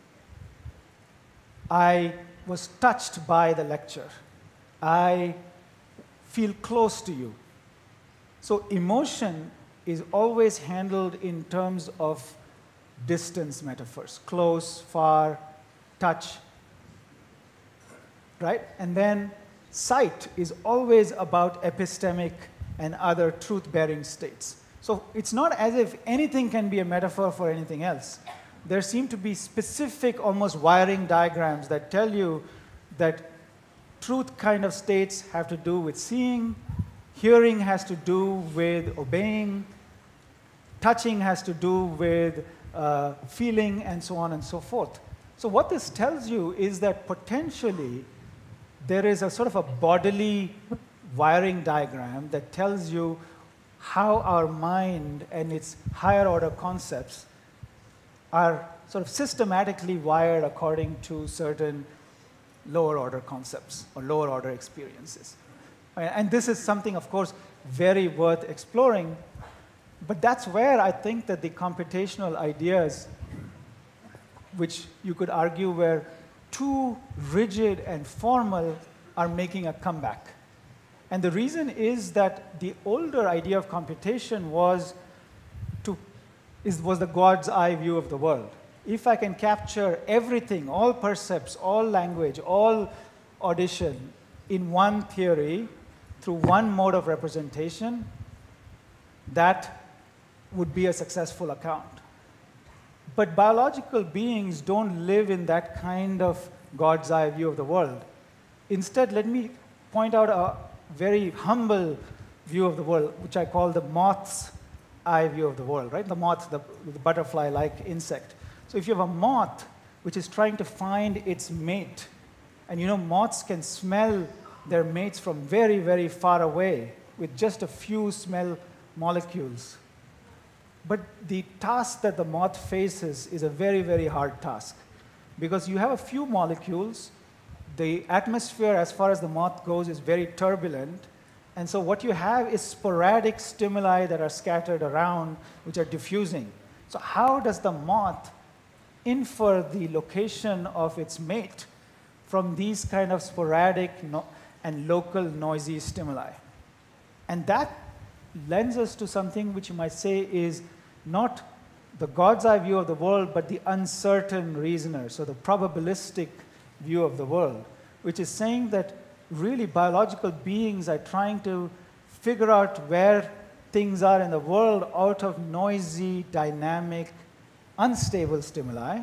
I was touched by the lecture. I feel close to you. So emotion is always handled in terms of distance metaphors, close, far, touch, right? And then sight is always about epistemic and other truth-bearing states. So it's not as if anything can be a metaphor for anything else. There seem to be specific, almost wiring diagrams that tell you that truth kind of states have to do with seeing, hearing has to do with obeying, touching has to do with uh, feeling, and so on and so forth. So what this tells you is that potentially there is a sort of a bodily wiring diagram that tells you how our mind and its higher order concepts are sort of systematically wired according to certain lower order concepts or lower order experiences. And this is something, of course, very worth exploring. But that's where I think that the computational ideas, which you could argue were too rigid and formal, are making a comeback. And the reason is that the older idea of computation was, to, is, was the God's eye view of the world. If I can capture everything, all percepts, all language, all audition in one theory through one mode of representation, that would be a successful account. But biological beings don't live in that kind of God's eye view of the world. Instead, let me point out a very humble view of the world, which I call the moth's eye view of the world, right? The moth, the, the butterfly-like insect. So if you have a moth which is trying to find its mate, and you know moths can smell their mates from very, very far away with just a few smell molecules. But the task that the moth faces is a very, very hard task, because you have a few molecules. The atmosphere, as far as the moth goes, is very turbulent. And so what you have is sporadic stimuli that are scattered around, which are diffusing. So how does the moth infer the location of its mate from these kind of sporadic no and local noisy stimuli? And that lends us to something which you might say is not the God's eye view of the world, but the uncertain reasoner, so the probabilistic view of the world, which is saying that really biological beings are trying to figure out where things are in the world out of noisy, dynamic, unstable stimuli.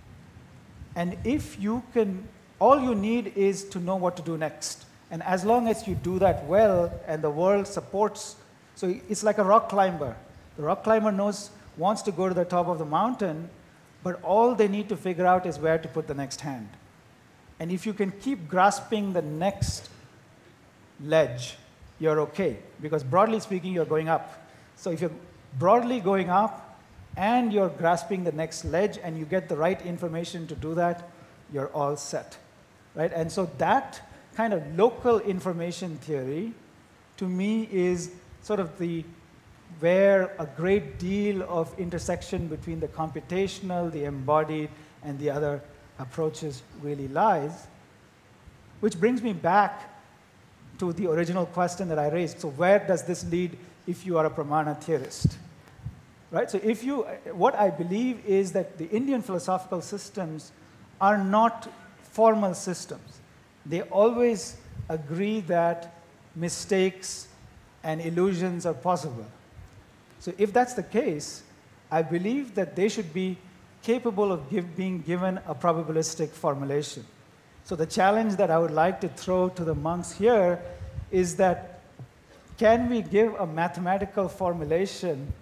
And if you can, all you need is to know what to do next. And as long as you do that well and the world supports, so it's like a rock climber. The rock climber knows, wants to go to the top of the mountain, but all they need to figure out is where to put the next hand. And if you can keep grasping the next ledge, you're okay. Because broadly speaking, you're going up. So if you're broadly going up and you're grasping the next ledge and you get the right information to do that, you're all set. Right? And so that kind of local information theory, to me, is sort of the where a great deal of intersection between the computational, the embodied, and the other approaches really lies. Which brings me back to the original question that I raised. So where does this lead if you are a pramana theorist? Right? So if you, what I believe is that the Indian philosophical systems are not formal systems. They always agree that mistakes and illusions are possible. So if that's the case, I believe that they should be capable of give, being given a probabilistic formulation. So the challenge that I would like to throw to the monks here is that can we give a mathematical formulation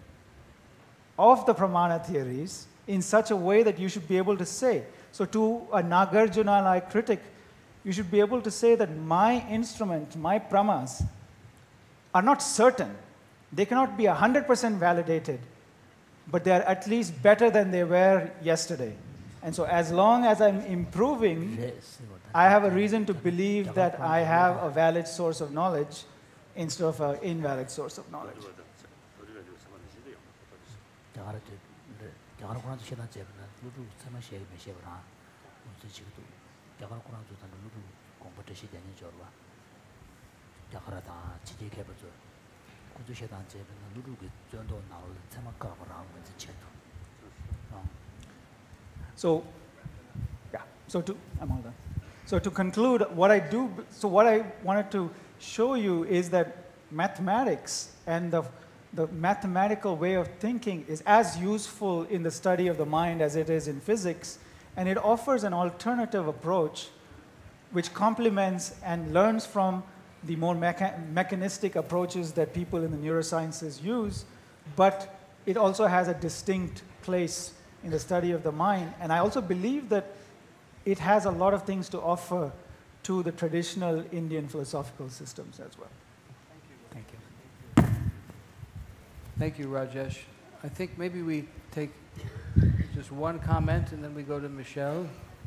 of the pramana theories in such a way that you should be able to say, so to a Nagarjuna-like critic, you should be able to say that my instrument, my pramas, are not certain. They cannot be one hundred percent validated, but they are at least better than they were yesterday. And so as long as I'm improving, I have a reason to believe that I have a valid source of knowledge instead of an invalid source of knowledge. So, yeah, so to, I'm all done. So to conclude, what I do, so what I wanted to show you is that mathematics and the, the mathematical way of thinking is as useful in the study of the mind as it is in physics, and it offers an alternative approach which complements and learns from the more mecha mechanistic approaches that people in the neurosciences use, but it also has a distinct place in the study of the mind. And I also believe that it has a lot of things to offer to the traditional Indian philosophical systems as well. Thank you. Thank you, Rajesh. I think maybe we take just one comment and then we go to Michelle.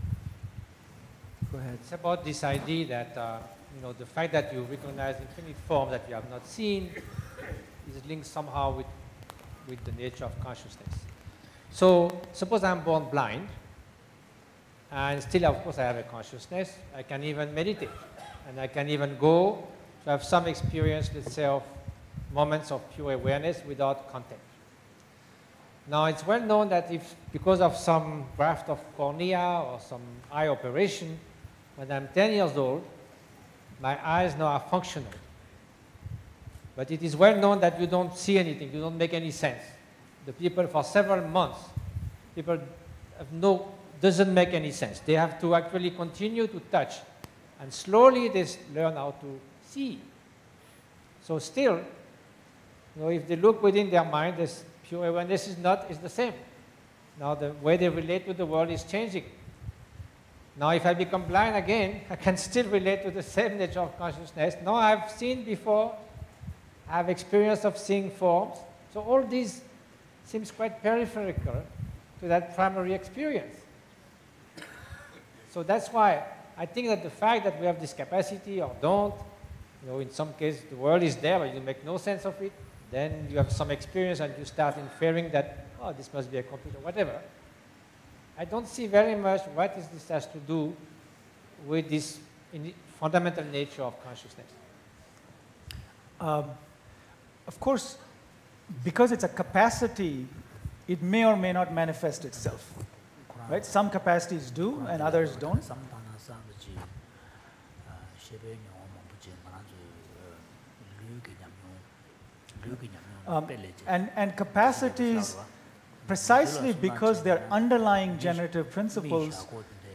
Go ahead. It's about this idea that uh, you know, the fact that you recognize infinite forms that you have not seen is linked somehow with, with the nature of consciousness. So suppose I'm born blind, and still, of course, I have a consciousness. I can even meditate, and I can even go to have some experience, let's say, of moments of pure awareness without contact. Now, it's well known that if, because of some graft of cornea or some eye operation, when I'm ten years old, my eyes now are functional. But it is well known that you don't see anything, you don't make any sense. The people, for several months, people have no, doesn't make any sense. They have to actually continue to touch, and slowly they learn how to see. So still, you know, if they look within their mind, this pure awareness is not is the same. Now the way they relate to the world is changing. Now if I become blind again, I can still relate to the same nature of consciousness. Now I've seen before, I have experience of seeing forms. So all these seems quite peripheral to that primary experience. So that's why I think that the fact that we have this capacity or don't, you know, in some cases the world is there, but you make no sense of it. Then you have some experience and you start inferring that, oh, this must be a computer, whatever. I don't see very much what is this has to do with this fundamental nature of consciousness. Um, of course, because it's a capacity, it may or may not manifest itself. Right? Some capacities do and others don't. Um, and, and capacities, precisely because they're underlying generative principles,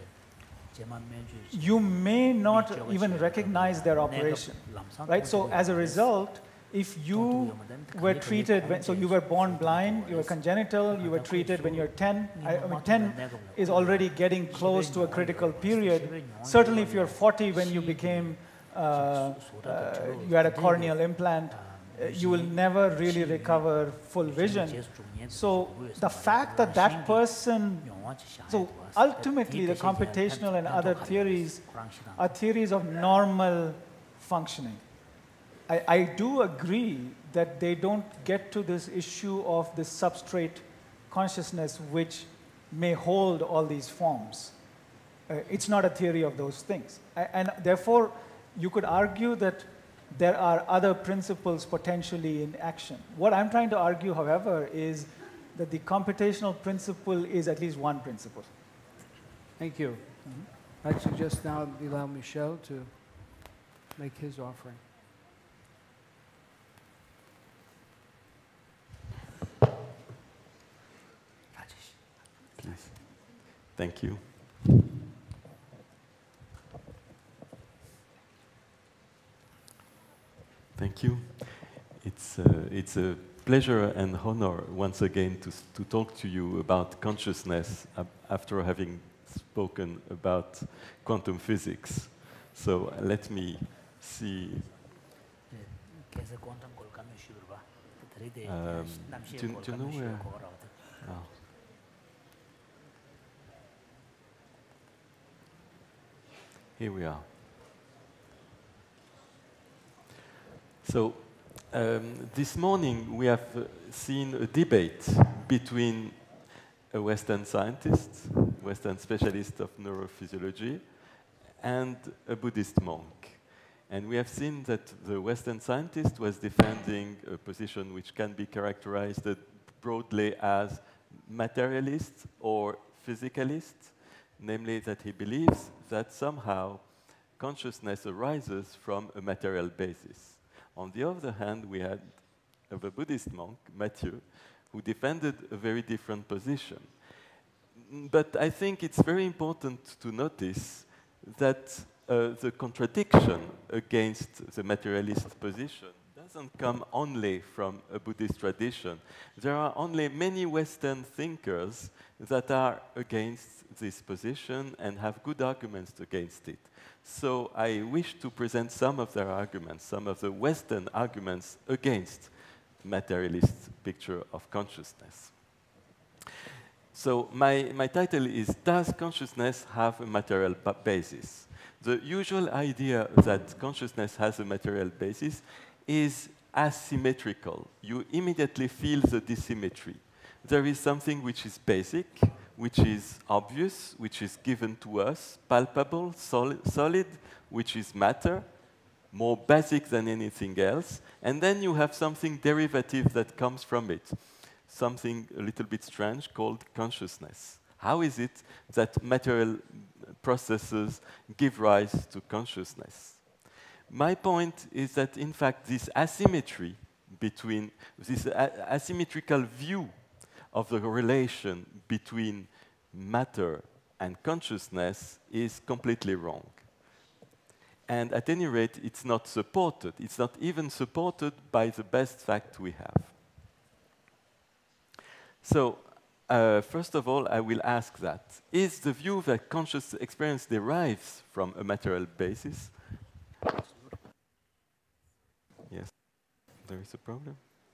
you may not even recognize their operation. Right? So as a result, if you were treated, when, so you were born blind, you were congenital, you were treated when you're ten, I, I mean ten is already getting close to a critical period. Certainly if you're forty when you became, uh, uh, you had a corneal implant, uh, you will never really recover full vision. So the fact that that person, so ultimately the computational and other theories are theories of normal functioning. I, I do agree that they don't get to this issue of this substrate consciousness which may hold all these forms. Uh, it's not a theory of those things. I, and therefore, you could argue that there are other principles potentially in action. What I'm trying to argue, however, is that the computational principle is at least one principle. Thank you. Mm-hmm. I'd suggest now we allow Michel to make his offering. Please. Thank you. Thank you. It's, uh, it's a pleasure and honor once again to, to talk to you about consciousness after having spoken about quantum physics. So uh, let me see. Um, do, do you know where? Oh. Here we are. So um, this morning we have uh, seen a debate between a Western scientist, Western specialist of neurophysiology, and a Buddhist monk. And we have seen that the Western scientist was defending a position which can be characterized broadly as materialist or physicalist, namely that he believes that somehow consciousness arises from a material basis. On the other hand, we had a Buddhist monk, Mathieu, who defended a very different position. But I think it's very important to notice that uh, the contradiction against the materialist position doesn't come only from a Buddhist tradition. There are only many Western thinkers that are against this position and have good arguments against it. So I wish to present some of their arguments, some of the Western arguments against materialist picture of consciousness. So my, my title is, Does Consciousness Have a Material Basis? The usual idea that consciousness has a material basis is asymmetrical. You immediately feel the dissymmetry. There is something which is basic, which is obvious, which is given to us, palpable, solid, solid, which is matter, more basic than anything else, and then you have something derivative that comes from it, something a little bit strange called consciousness. How is it that material processes give rise to consciousness? My point is that, in fact, this asymmetry between, this asymmetrical view of the relation between matter and consciousness is completely wrong. And at any rate, it's not supported. It's not even supported by the best fact we have. So, uh, first of all, I will ask that. Is the view that conscious experience derives from a material basis? Yes, there is a problem.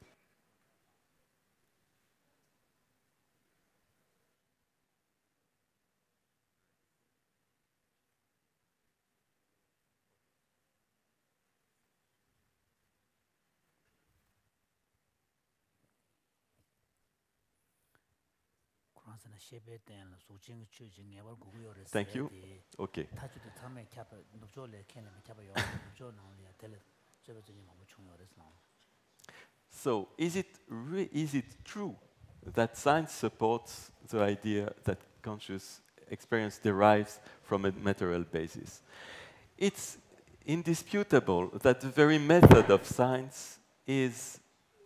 Thank you. Okay. So, is it, re is it true that science supports the idea that conscious experience derives from a material basis? It's indisputable that the very method of science is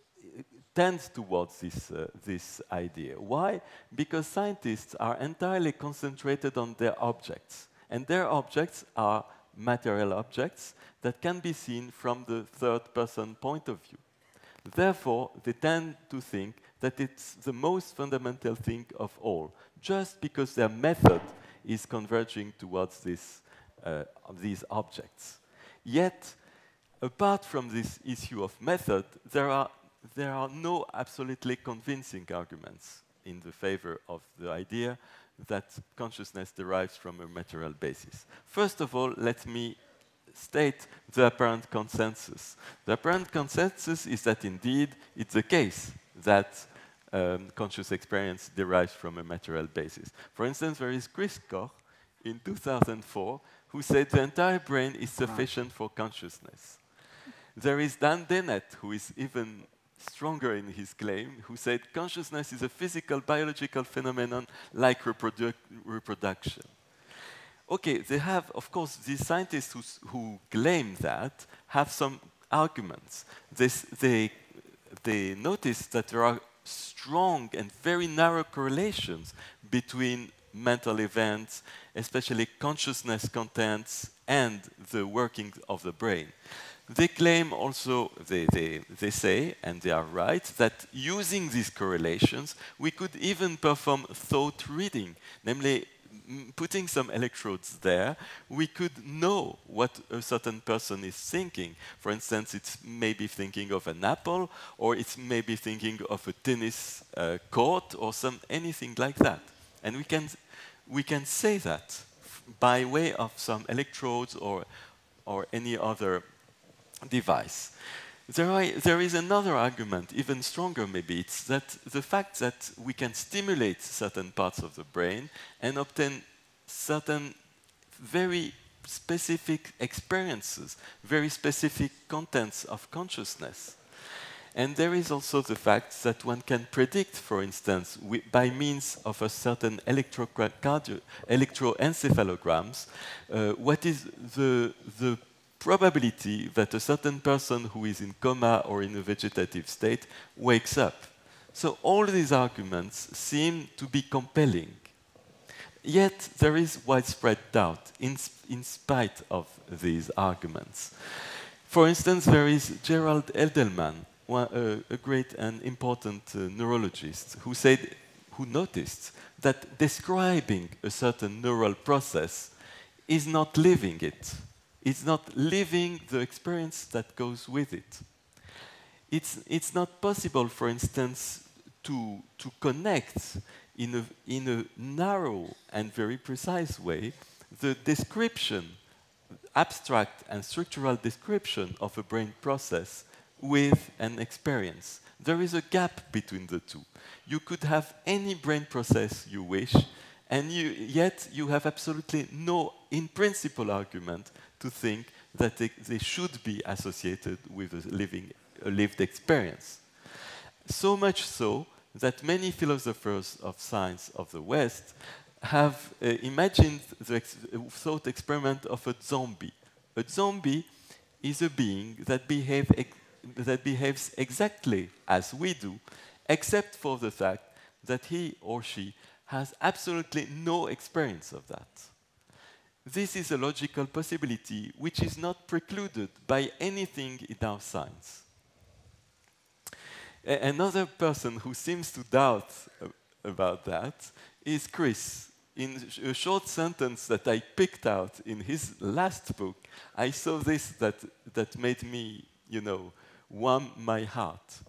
tends towards this, uh, this idea. Why? Because scientists are entirely concentrated on their objects, and their objects are material objects that can be seen from the third-person point of view. Therefore, they tend to think that it's the most fundamental thing of all, just because their method is converging towards this, uh, these objects. Yet, apart from this issue of method, there are There are no absolutely convincing arguments in the favor of the idea that consciousness derives from a material basis. First of all, let me state the apparent consensus. The apparent consensus is that indeed it's the case that um, conscious experience derives from a material basis. For instance, there is Chris Koch in two thousand four who said the entire brain is sufficient for consciousness. There is Dan Dennett, who is even stronger in his claim, who said consciousness is a physical, biological phenomenon like reprodu reproduction. Okay, they have, of course, these scientists who, who claim that have some arguments. This, they, they notice that there are strong and very narrow correlations between mental events, especially consciousness contents, and the working of the brain. They claim also, they, they, they say, and they are right, that using these correlations, we could even perform thought reading, namely putting some electrodes there, we could know what a certain person is thinking. For instance, it's maybe thinking of an apple, or it's maybe thinking of a tennis uh, court, or some anything like that. And we can, we can say that by way of some electrodes or, or any other device. There, are, there is another argument, even stronger maybe. It's that the fact that we can stimulate certain parts of the brain and obtain certain very specific experiences, very specific contents of consciousness. And there is also the fact that one can predict, for instance, by means of a certain electroencephalograms, uh, what is the, the probability that a certain person who is in coma or in a vegetative state wakes up. So all these arguments seem to be compelling. Yet there is widespread doubt in, in spite of these arguments. For instance, there is Gerald Edelman, one, uh, a great and important uh, neurologist, who said, who noticed that describing a certain neural process is not living it. It's not living the experience that goes with it. It's, it's not possible, for instance, to, to connect in a, in a narrow and very precise way the description, abstract and structural description of a brain process with an experience. There is a gap between the two. You could have any brain process you wish, and you, yet you have absolutely no, in principle, argument to think that they, they should be associated with a, living, a lived experience. So much so that many philosophers of science of the West have uh, imagined the ex thought experiment of a zombie. A zombie is a being that, behave ex that behaves exactly as we do, except for the fact that he or she has absolutely no experience of that. This is a logical possibility which is not precluded by anything in our science. A another person who seems to doubt uh, about that is Chris. In a short sentence that I picked out in his last book, I saw this that, that made me, you know, warm my heart.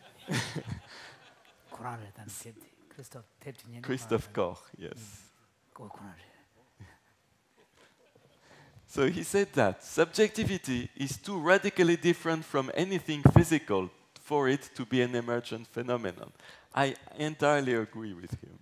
Christoph Koch, yes. So he said that subjectivity is too radically different from anything physical for it to be an emergent phenomenon. I entirely agree with him.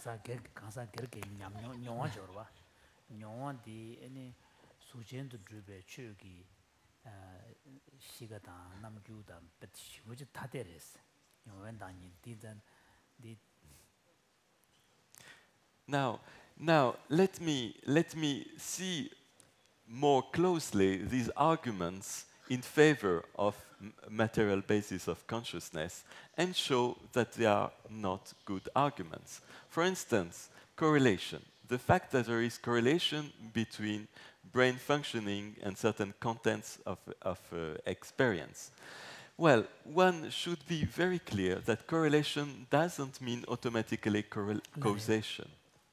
Now, now let me let me see more closely these arguments in favor of material basis of consciousness and show that they are not good arguments. For instance, correlation. The fact that there is correlation between brain functioning and certain contents of, of uh, experience. Well, one should be very clear that correlation doesn't mean automatically causation.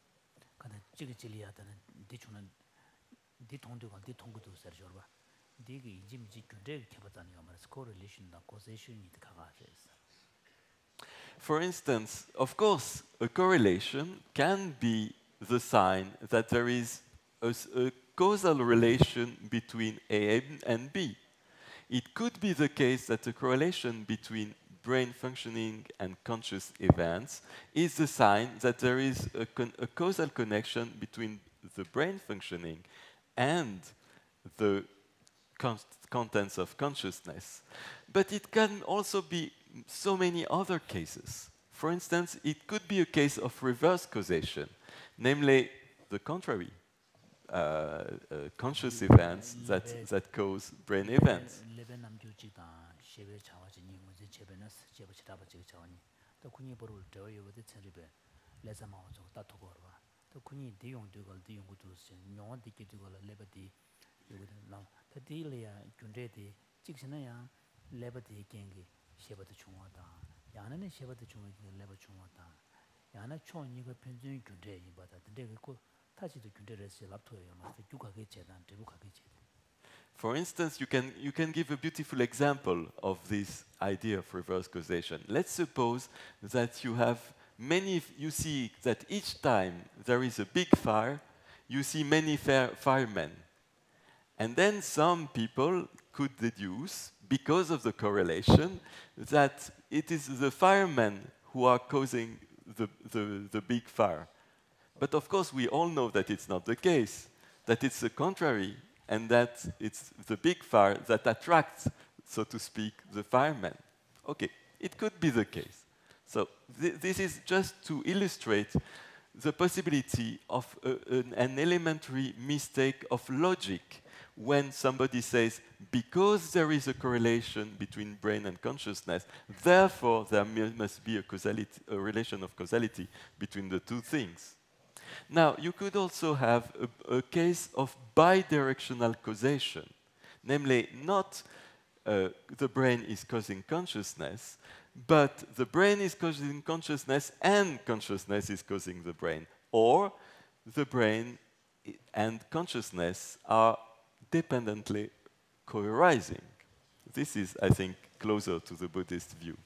For instance, of course, a correlation can be the sign that there is a, a causal relation between A and B. It could be the case that the correlation between brain functioning and conscious events is the sign that there is a, con a causal connection between the brain functioning and the con contents of consciousness. But it can also be so many other cases. For instance, it could be a case of reverse causation, namely the contrary, uh, uh, conscious events that, that cause brain events. For instance, you can, you can give a beautiful example of this idea of reverse causation. Let's suppose that you have many, you see that each time there is a big fire, you see many firemen. And then some people could deduce, because of the correlation, that it is the firemen who are causing the, the, the big fire. But of course, we all know that it's not the case, that it's the contrary, and that it's the big fire that attracts, so to speak, the firemen. Okay, it could be the case. So th this is just to illustrate the possibility of a, an, an elementary mistake of logic when somebody says, because there is a correlation between brain and consciousness, therefore there must be a, causality, a relation of causality between the two things. Now, you could also have a, a case of bidirectional causation, namely not uh, the brain is causing consciousness, but the brain is causing consciousness and consciousness is causing the brain, or the brain and consciousness are dependently co-arising. This is, I think, closer to the Buddhist view.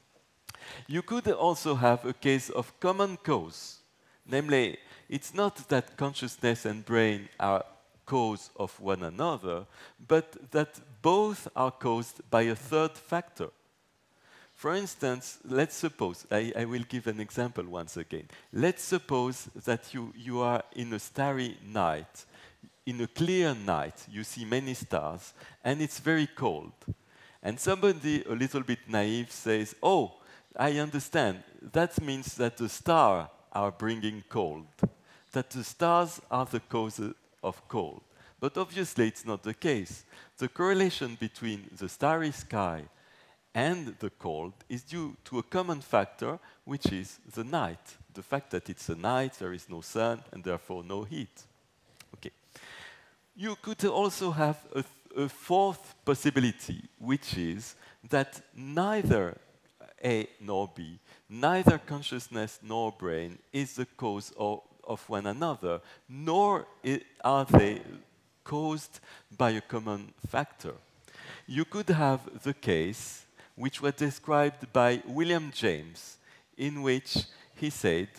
You could also have a case of common cause, namely, it's not that consciousness and brain are cause of one another, but that both are caused by a third factor. For instance, let's suppose, I, I will give an example once again. Let's suppose that you, you are in a starry night, in a clear night, you see many stars, and it's very cold. And somebody a little bit naive says, oh, I understand, that means that the stars are bringing cold, that the stars are the cause of cold. But obviously it's not the case. The correlation between the starry sky and the cold is due to a common factor, which is the night. The fact that it's a night, there is no sun, and therefore no heat. Okay. You could also have a, a fourth possibility, which is that neither A nor B, neither consciousness nor brain is the cause of, of one another, nor I, are they caused by a common factor. You could have the case which was described by William James, in which he said,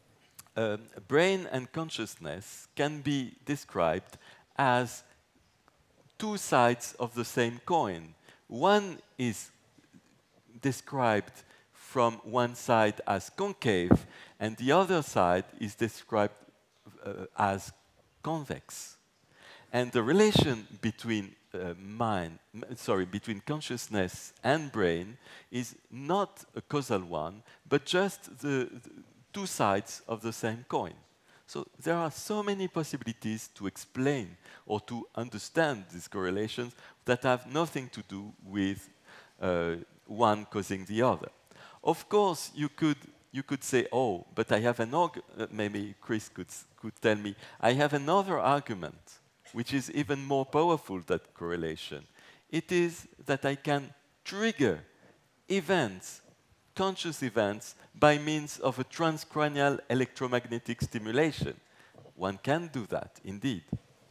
um, brain and consciousness can be described as two sides of the same coin. One is described from one side as concave, and the other side is described uh, as convex. And the relation between uh, mind, sorry, between consciousness and brain is not a causal one, but just the, the two sides of the same coin. So there are so many possibilities to explain or to understand these correlations that have nothing to do with uh, one causing the other. Of course, you could you could say, oh, but I have an arg- uh, maybe Chris could could tell me, I have another argument, which is even more powerful than correlation. It is that I can trigger events, conscious events, by means of a transcranial electromagnetic stimulation. One can do that, indeed.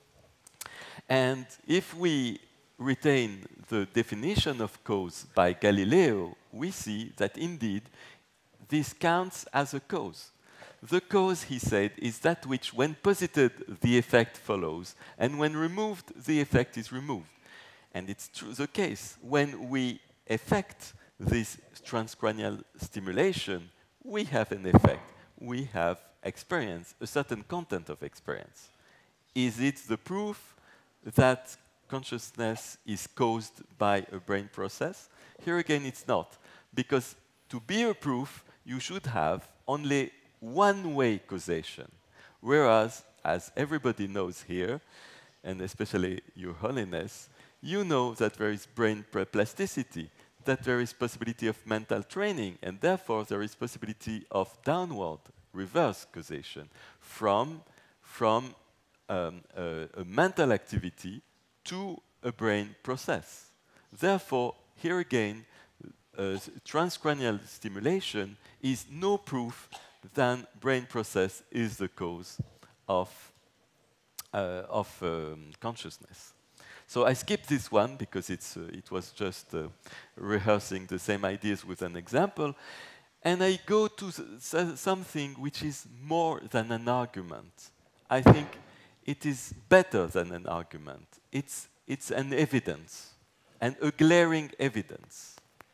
And if we retain the definition of cause by Galileo, we see that indeed this counts as a cause. The cause, he said, is that which, when posited, the effect follows, and when removed, the effect is removed. And it's true the case. When we effect this transcranial stimulation, we have an effect. We have experience, a certain content of experience. Is it the proof that consciousness is caused by a brain process? Here again, it's not. Because to be a proof, you should have only one-way causation. Whereas, as everybody knows here, and especially Your Holiness, you know that there is brain plasticity, that there is possibility of mental training, and therefore there is possibility of downward, reverse causation from, from um, a, a mental activity to a brain process. Therefore, here again, uh, transcranial stimulation is no proof that brain process is the cause of, uh, of um, consciousness. So I skipped this one because it's, uh, it was just uh, rehearsing the same ideas with an example. And I go to something which is more than an argument. I think it is better than an argument. It's, it's an evidence, and a glaring evidence.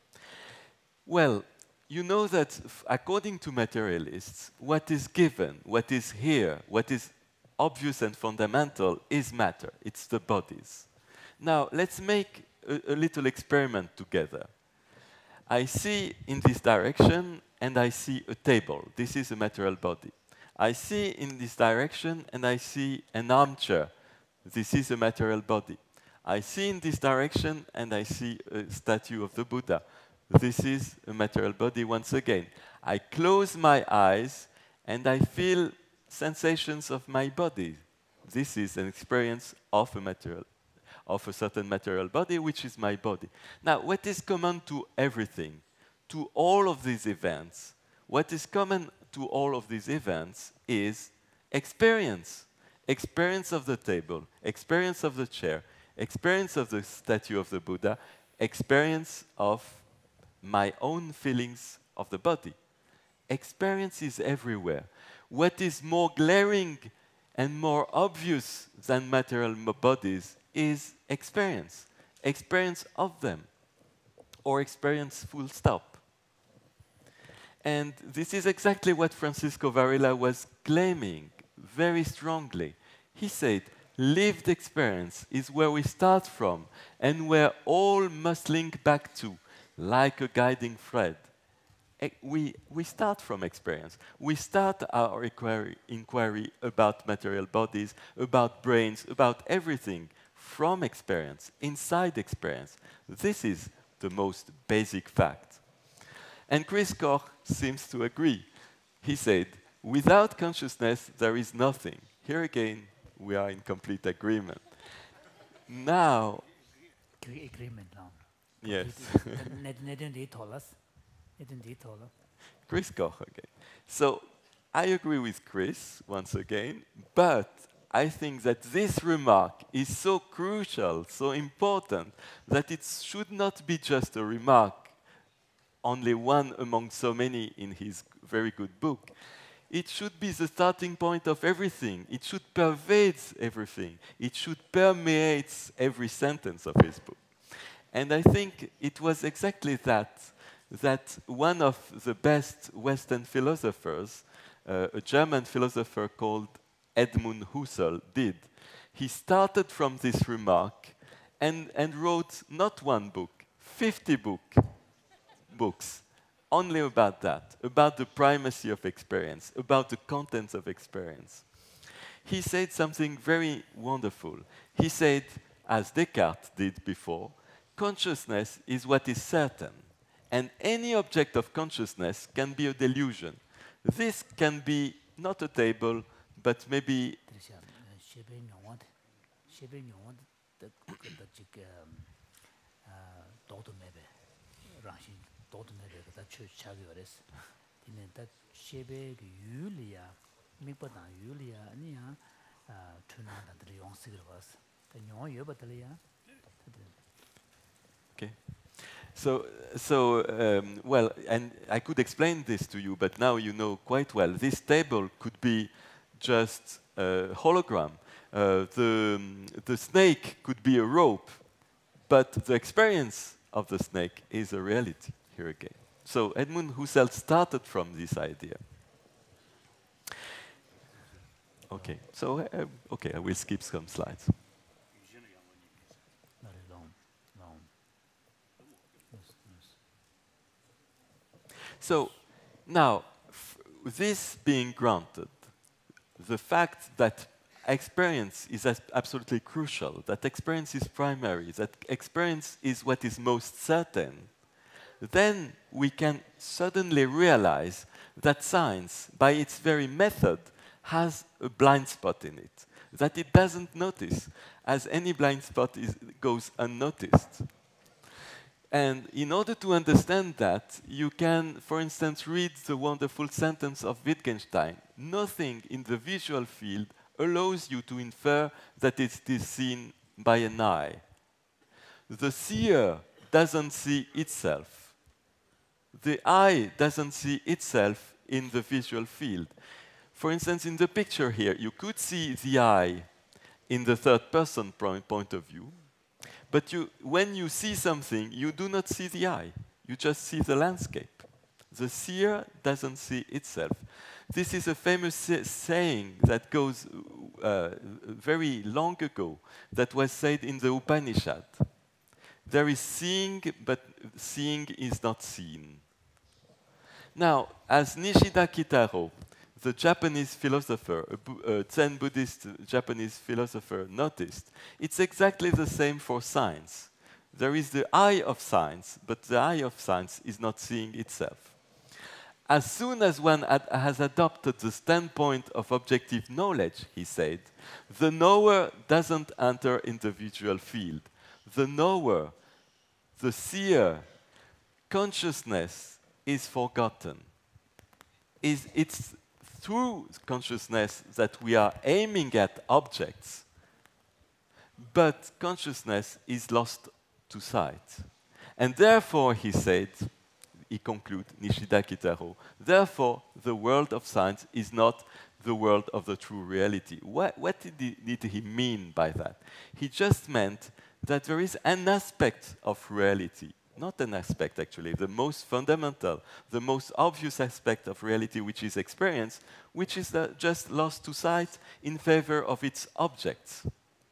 Well, you know that according to materialists, what is given, what is here, what is obvious and fundamental is matter. It's the bodies. Now, let's make a, a little experiment together. I see in this direction, and I see a table. This is a material body. I see in this direction, and I see an armchair. This is a material body. I see in this direction, and I see a statue of the Buddha. This is a material body once again. I close my eyes, and I feel sensations of my body. This is an experience of a material, of a certain material body, which is my body. Now, what is common to everything, to all of these events? What is common to all of these events is experience. Experience of the table, experience of the chair, experience of the statue of the Buddha, experience of my own feelings of the body. Experience is everywhere. What is more glaring and more obvious than material bodies is experience. Experience of them, or experience full stop. And this is exactly what Francisco Varela was claiming very strongly. He said, lived experience is where we start from and where all must link back to, like a guiding thread. E we, we start from experience. We start our inquiry, inquiry about material bodies, about brains, about everything from experience, inside experience. This is the most basic fact. And Chris Koch seems to agree. He said, without consciousness, there is nothing. Here again, we are in complete agreement. Now, agreement now. Yes. Chris Koch again. So I agree with Chris once again, but I think that this remark is so crucial, so important, that it should not be just a remark, only one among so many in his very good book. It should be the starting point of everything. It should pervade everything. It should permeate every sentence of his book. And I think it was exactly that, that one of the best Western philosophers, uh, a German philosopher called Edmund Husserl, did. He started from this remark and, and wrote not one book, fifty book, books, only about that, about the primacy of experience, about the contents of experience. He said something very wonderful. He said, as Descartes did before, consciousness is what is certain, and any object of consciousness can be a delusion. This can be not a table, but maybe okay. So, so um, well, and I could explain this to you, but now you know quite well. This table could be just a hologram. Uh, the, the snake could be a rope, but the experience of the snake is a reality here again. So Edmund Husserl started from this idea. Okay, so uh, okay, I will skip some slides. So now, f this being granted, the fact that experience is as absolutely crucial, that experience is primary, that experience is what is most certain, then we can suddenly realize that science, by its very method, has a blind spot in it, that it doesn't notice, as any blind spot is, goes unnoticed. And in order to understand that, you can, for instance, read the wonderful sentence of Wittgenstein. Nothing in the visual field allows you to infer that it is seen by an eye. The seer doesn't see itself. The eye doesn't see itself in the visual field. For instance, in the picture here, you could see the eye in the third person point of view. But you, when you see something, you do not see the eye. You just see the landscape. The seer doesn't see itself. This is a famous saying that goes uh, very long ago, that was said in the Upanishad. There is seeing, but seeing is not seen. Now, as Nishida Kitaro, the Japanese philosopher, a, Bu a Zen Buddhist Japanese philosopher, noticed, it's exactly the same for science. There is the eye of science, but the eye of science is not seeing itself. As soon as one ad has adopted the standpoint of objective knowledge, he said, the knower doesn't enter in the visual field. The knower, the seer, consciousness is forgotten. Is it's through consciousness that we are aiming at objects, but consciousness is lost to sight. And therefore, he said, he concludes, Nishida Kitaro, therefore, the world of science is not the world of the true reality. What, what did, he, did he mean by that? He just meant that there is an aspect of reality, not an aspect actually, the most fundamental, the most obvious aspect of reality, which is experience, which is uh, just lost to sight in favor of its objects.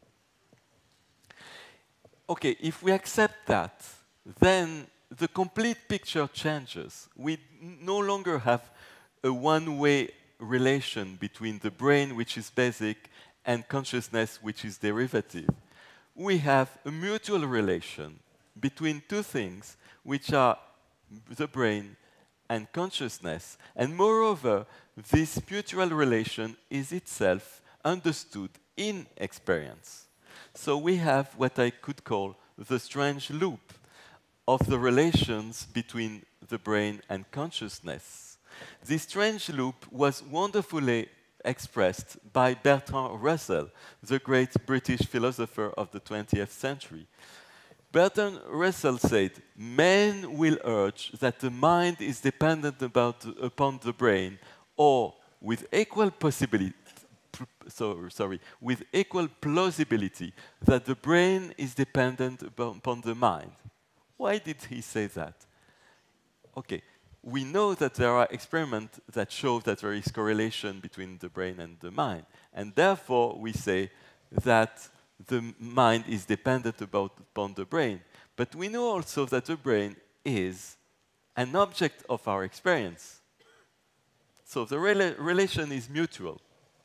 Okay, if we accept that, then the complete picture changes. We no longer have a one-way relation between the brain, which is basic, and consciousness, which is derivative. We have a mutual relation between two things, which are the brain and consciousness. And moreover, this mutual relation is itself understood in experience. So we have what I could call the strange loop of the relations between the brain and consciousness. This strange loop was wonderfully expressed by Bertrand Russell, the great British philosopher of the twentieth century. Bertrand Russell said, "Men will urge that the mind is dependent about, upon the brain, or with equal possibility, so, sorry, with equal plausibility, that the brain is dependent upon the mind." Why did he say that? Okay, we know that there are experiments that show that there is correlation between the brain and the mind, and therefore we say that the mind is dependent about, upon the brain. But we know also that the brain is an object of our experience. So the rela relation is mutual.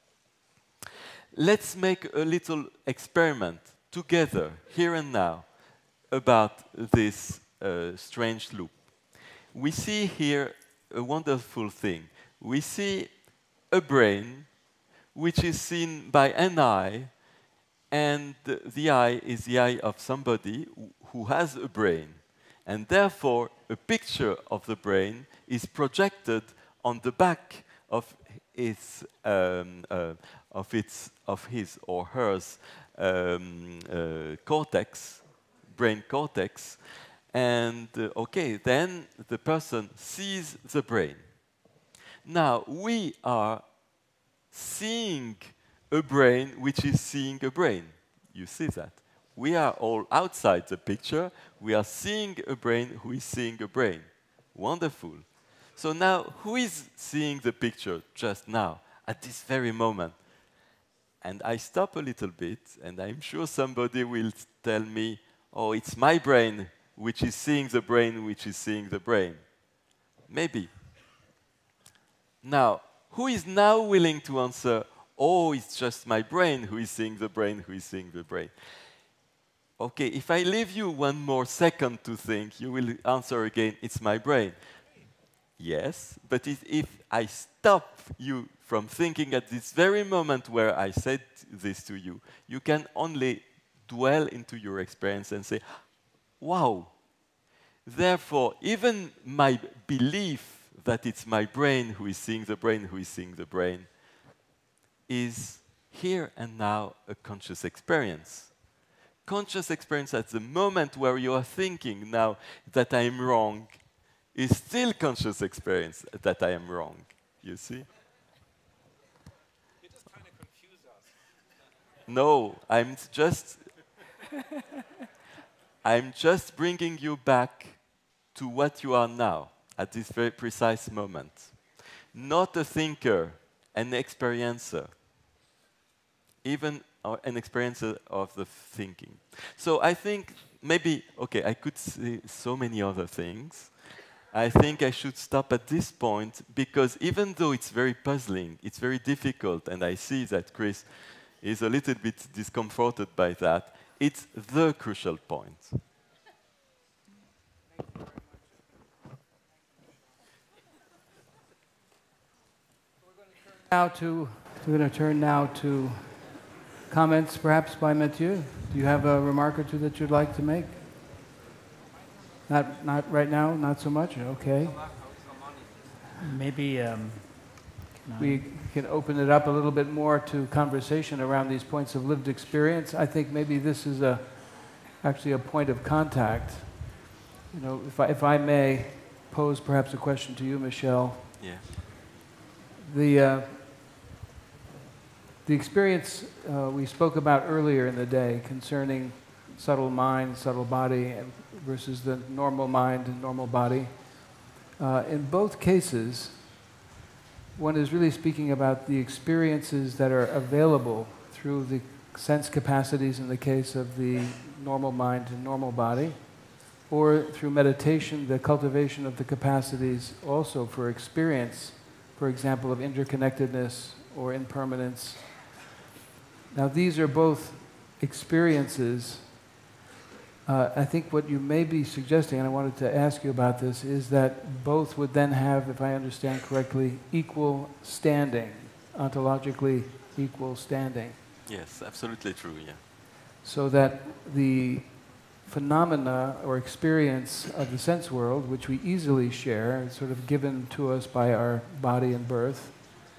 Let's make a little experiment together, here and now, about this uh, strange loop. We see here a wonderful thing. We see a brain which is seen by an eye, and the, the eye is the eye of somebody who has a brain. And therefore, a picture of the brain is projected on the back of its, um, uh, of, its, of his or hers um, uh, cortex, brain cortex, and uh, okay, then the person sees the brain. Now, we are seeing a brain which is seeing a brain. You see that? We are all outside the picture. We are seeing a brain who is seeing a brain. Wonderful. So now, who is seeing the picture just now, at this very moment? And I stop a little bit, and I'm sure somebody will tell me, oh, it's my brain which is seeing the brain which is seeing the brain. Maybe. Now, who is now willing to answer, oh, it's just my brain who is seeing the brain who is seeing the brain? Okay, if I leave you one more second to think, you will answer again, it's my brain. Yes, but if, if I stop you from thinking at this very moment where I said this to you, you can only dwell into your experience and say, wow. Therefore, even my belief that it's my brain who is seeing the brain who is seeing the brain is here and now a conscious experience. Conscious experience at the moment where you are thinking now that I am wrong is still conscious experience that I am wrong. You see? You just kind of confuse us. No, I'm just I'm just bringing you back to what you are now, at this very precise moment. Not a thinker, an experiencer. Even uh, an experiencer of the thinking. So I think maybe, okay, I could say so many other things. I think I should stop at this point, because even though it's very puzzling, it's very difficult, and I see that Chris is a little bit discomforted by that, it's the crucial point. Now to, we're going to turn now to comments perhaps by Mathieu. Do you have a remark or two that you'd like to make? Not, not right now, not so much? Okay. Maybe um, we can open it up a little bit more to conversation around these points of lived experience. I think maybe this is a, actually a point of contact. You know, if I, if I may pose perhaps a question to you, Michelle. Yeah. The, uh, the experience uh, we spoke about earlier in the day concerning subtle mind, subtle body, and versus the normal mind and normal body. Uh, in both cases, one is really speaking about the experiences that are available through the sense capacities in the case of the normal mind and normal body, or through meditation, the cultivation of the capacities also for experience, for example, of interconnectedness or impermanence. Now, these are both experiences. Uh, I think what you may be suggesting, and I wanted to ask you about this, is that both would then have, if I understand correctly, equal standing, ontologically equal standing. Yes, absolutely true, yeah. So that the phenomena or experience of the sense world, which we easily share, is sort of given to us by our body and birth,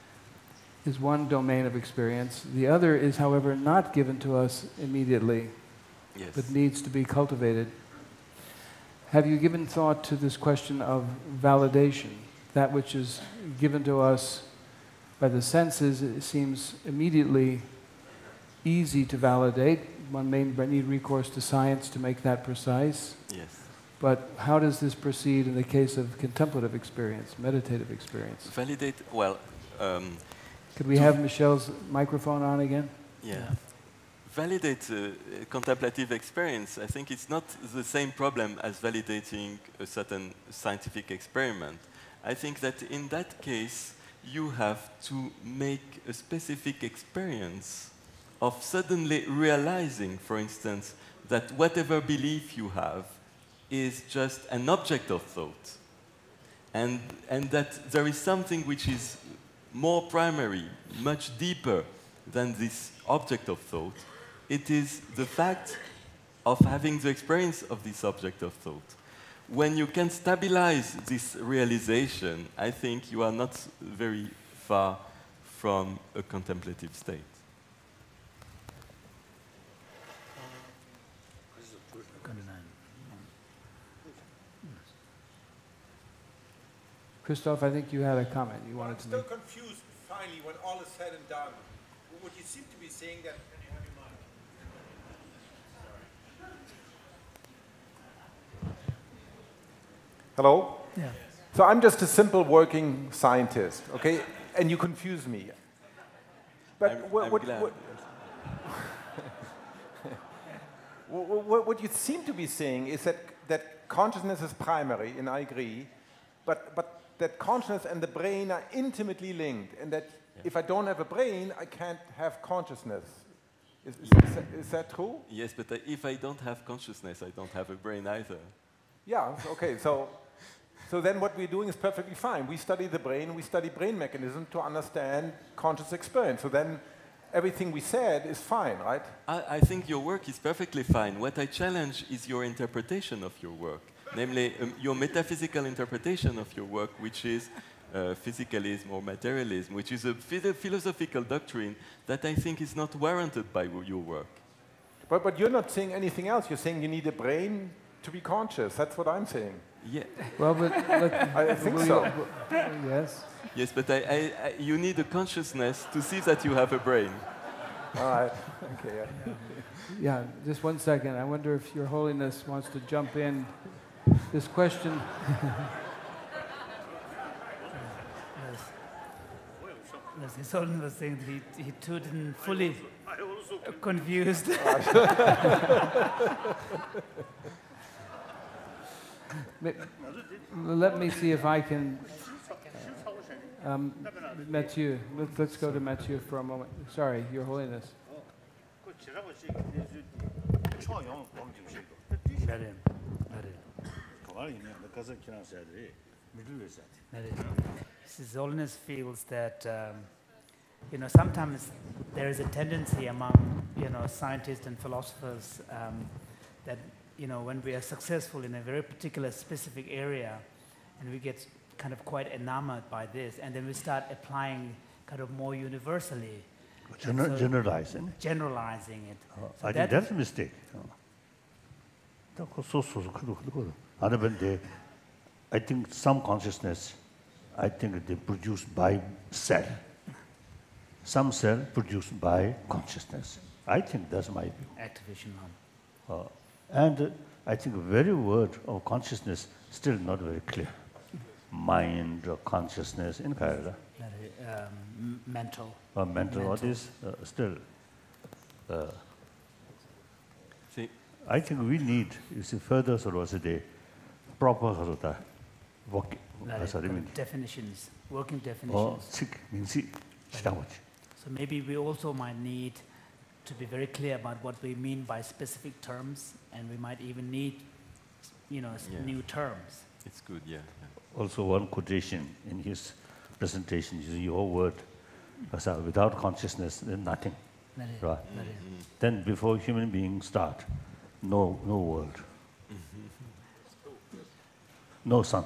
is one domain of experience. The other is, however, not given to us immediately, yes, but needs to be cultivated. Have you given thought to this question of validation? That which is given to us by the senses, it seems immediately easy to validate. One may need recourse to science to make that precise. Yes. But how does this proceed in the case of contemplative experience, meditative experience? Validate, well... Um, Could we have Michelle's microphone on again? Yeah. yeah. Validate uh, contemplative experience, I think it's not the same problem as validating a certain scientific experiment. I think that in that case, you have to make a specific experience of suddenly realizing, for instance, that whatever belief you have is just an object of thought. And, and that there is something which is more primary, much deeper than this object of thought. It is the fact of having the experience of this object of thought. When you can stabilize this realization, I think you are not very far from a contemplative state. Christoph, I think you had a comment you wanted I'm to still make. confused, finally, when all is said and done. What you seem to be saying that... Hello? Yeah. So I'm just a simple working scientist, okay? And you confuse me. But I'm, what, I'm what, glad. what, what, what you seem to be saying is that, that consciousness is primary, and I agree, but, but that consciousness and the brain are intimately linked, and that yeah. if I don't have a brain, I can't have consciousness. Is, is, is, that, is that true? Yes, but uh, if I don't have consciousness, I don't have a brain either. Yeah, okay, so, so then what we're doing is perfectly fine. We study the brain, we study brain mechanism to understand conscious experience. So then everything we said is fine, right? I, I think your work is perfectly fine. What I challenge is your interpretation of your work, namely um, your metaphysical interpretation of your work, which is uh, physicalism or materialism, which is a philosophical doctrine that I think is not warranted by your work. But, but you're not saying anything else. You're saying you need a brain to be conscious. That's what I'm saying. Yeah. Well, but I think so. Yes. Yes, but I, I, I, you need a consciousness to see that you have a brain. All right. Okay. Yeah. Yeah, just one second. I wonder if Your Holiness wants to jump in. This question. Yes, His Holiness was saying that he, he too didn't fully confused. Let me see if I can. Uh, um, Mathieu, Let, let's go to Mathieu for a moment. Sorry, Your Holiness. His Holiness feels that um, you know, sometimes there is a tendency among, you know, scientists and philosophers um, that, you know, when we are successful in a very particular specific area, and we get kind of quite enamored by this, and then we start applying kind of more universally. Gener so generalizing. Generalizing it. Uh, so I that think that's a mistake. Uh, I think some consciousness, I think they produced by cell. Some cell produced by consciousness. I think that's my view. Activation on. Uh, and uh, I think the very word of consciousness still not very clear. Mind or consciousness in Kerala. Um, mental. Uh, mental, what is uh, still. Uh, see, I think we need, you see, further sort of the proper sort of work, uh, sorry, definitions, working definitions. Oh, so maybe we also might need to be very clear about what we mean by specific terms, and we might even need, you know, yeah. new terms. It's good, yeah, yeah. Also, one quotation in his presentation using your word, without consciousness, then nothing. Right. Mm-hmm. Then, before human beings start, no, no world, no sun.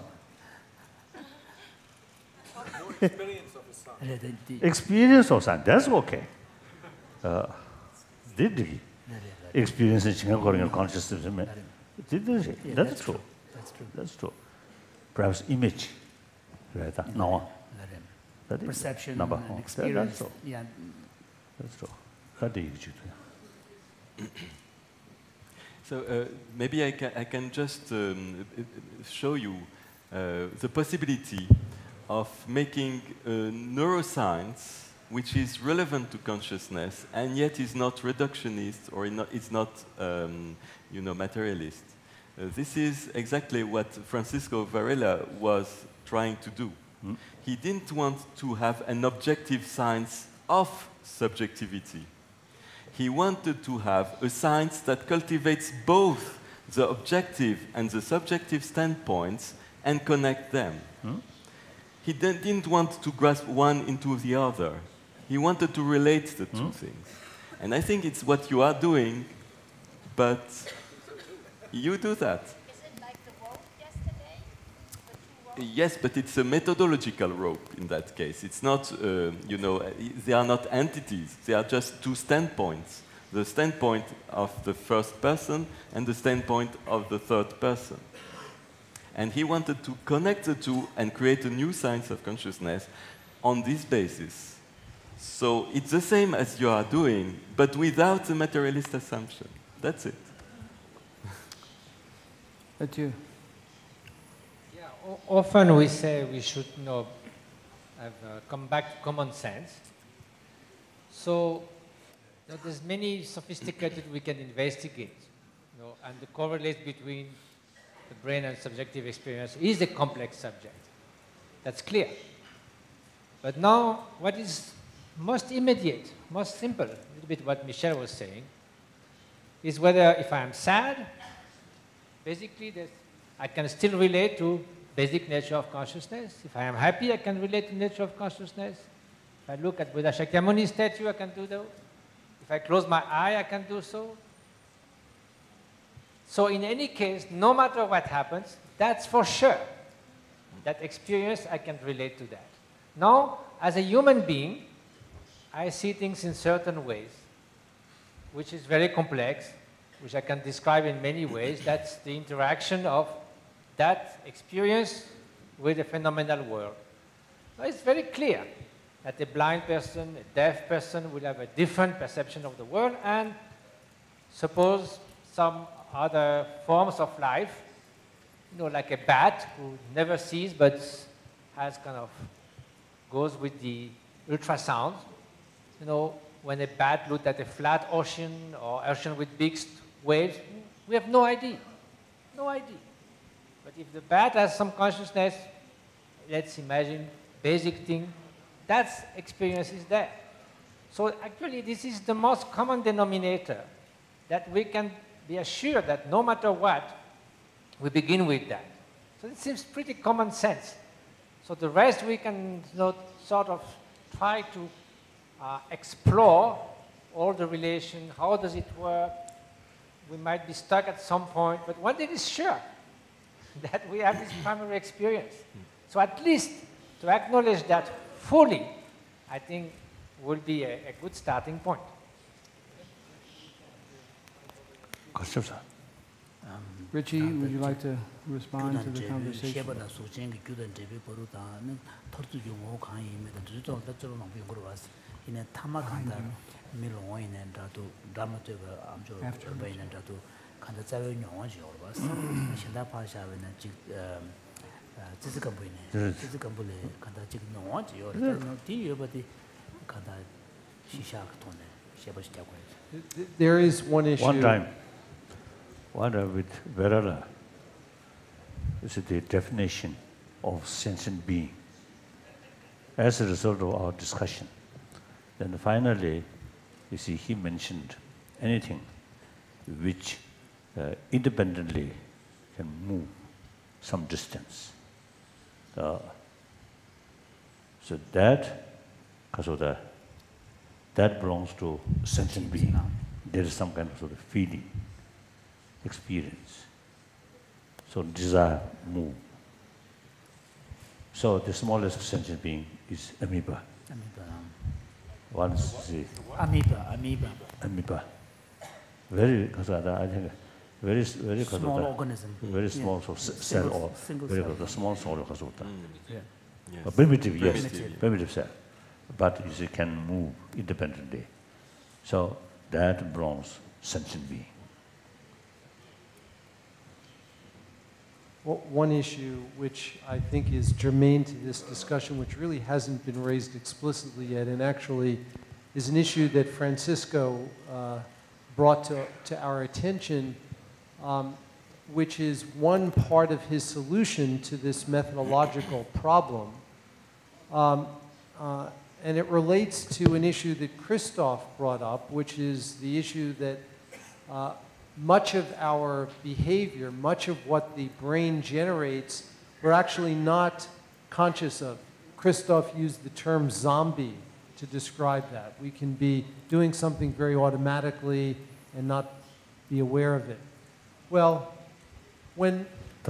No experience of a sun. Experience of sun, that's okay. Uh, did he? Experience in Singapore consciousness. Did he? Yeah, that's, that's true. true. That's true. That's true. Perhaps image. Right? Yeah, no. That perception number. and Oh, experience. that's true. Yeah. That's true. That is So uh, maybe I can, I can just um, show you uh, the possibility of making a neuroscience which is relevant to consciousness and yet is not reductionist or it's not um, you know, materialist. Uh, this is exactly what Francisco Varela was trying to do. Mm. He didn't want to have an objective science of subjectivity. He wanted to have a science that cultivates both the objective and the subjective standpoints and connect them. Hmm? He didn't want to grasp one into the other. He wanted to relate the two hmm? things. And I think it's what you are doing, but you do that. Is it like the rope yesterday? The two yes, but it's a methodological rope in that case. It's not, uh, you know, they are not entities. They are just two standpoints. The standpoint of the first person and the standpoint of the third person. And he wanted to connect the two and create a new science of consciousness on this basis. So it's the same as you are doing, but without the materialist assumption. That's it. That's you. Yeah, often we say we should, you know, have, uh, come back to common sense. So you know, there's many sophisticated we can investigate, you know, and the correlate between the brain and subjective experience is a complex subject. That's clear. But now, what is most immediate, most simple, a little bit what Michel was saying, is whether if I am sad, basically I can still relate to basic nature of consciousness. If I am happy, I can relate to nature of consciousness. If I look at Buddha Shakyamuni statue, I can do that. If I close my eye, I can do so. So in any case, no matter what happens, that's for sure. That experience, I can relate to that. Now, as a human being, I see things in certain ways, which is very complex, which I can describe in many ways. That's the interaction of that experience with the phenomenal world. Now, it's very clear that a blind person, a deaf person will have a different perception of the world, and suppose some other forms of life, you know, like a bat who never sees but has kind of goes with the ultrasound. You know, when a bat looked at a flat ocean or ocean with big waves, we have no idea, no idea. But if the bat has some consciousness, let's imagine basic thing, that experience is there. So actually, this is the most common denominator that we can be assured that no matter what, we begin with that. So it seems pretty common sense. So the rest we can, you know, sort of try to uh, explore all the relation, how does it work. We might be stuck at some point, but one thing is sure, that we have this primary experience. So at least to acknowledge that fully, I think will be a, a good starting point. Richie, would you like to respond to the conversation? There is one issue. One time, one time with Verala, is the definition of sentient being. As a result of our discussion, then finally, you see, he mentioned anything which uh, independently can move some distance. Uh, so that, because of that, that belongs to sentient being. There is some kind of sort of feeling, experience. So desire, move. So the smallest sentient being is amoeba. Amoeba. Once the amoeba, amoeba. Amoeba. Very, because I think, very, very small organism. Very small yeah. so cell or single very cell. small cell or mm. Yeah. Yes. A primitive, yes, primitive. primitive cell, but it can move independently. So that belongs sentient being. Well, one issue which I think is germane to this discussion, which really hasn't been raised explicitly yet, and actually is an issue that Francisco uh, brought to, to our attention, um, which is one part of his solution to this methodological problem. Um, uh, and it relates to an issue that Christoph brought up, which is the issue that uh, much of our behavior, much of what the brain generates, we're actually not conscious of. Christoph used the term zombie to describe that. We can be doing something very automatically and not be aware of it. Well, when...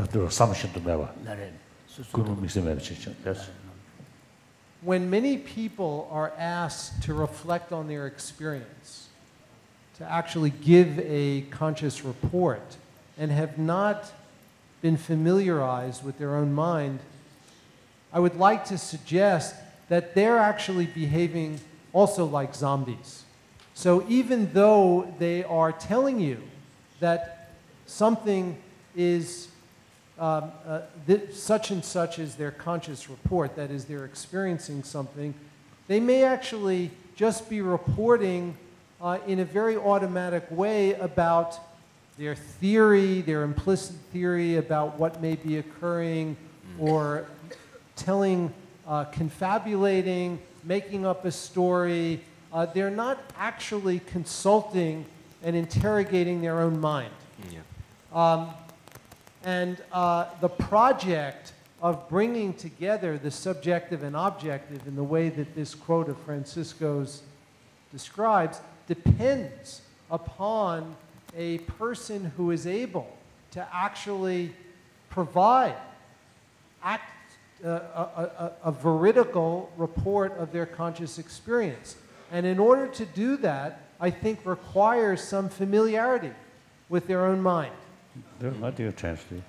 When many people are asked to reflect on their experience, to actually give a conscious report, and have not been familiarized with their own mind, I would like to suggest that they're actually behaving also like zombies. So even though they are telling you that something is um, uh, th such and such is their conscious report, that is, they're experiencing something, they may actually just be reporting uh, in a very automatic way about their theory, their implicit theory about what may be occurring, or telling, uh, confabulating, making up a story. Uh, they're not actually consulting and interrogating their own mind. Yeah. Um, and uh, the project of bringing together the subjective and objective in the way that this quote of Francisco's describes depends upon a person who is able to actually provide act, uh, a, a, a veridical report of their conscious experience. And in order to do that, I think requires some familiarity with their own mind. There are not your translate.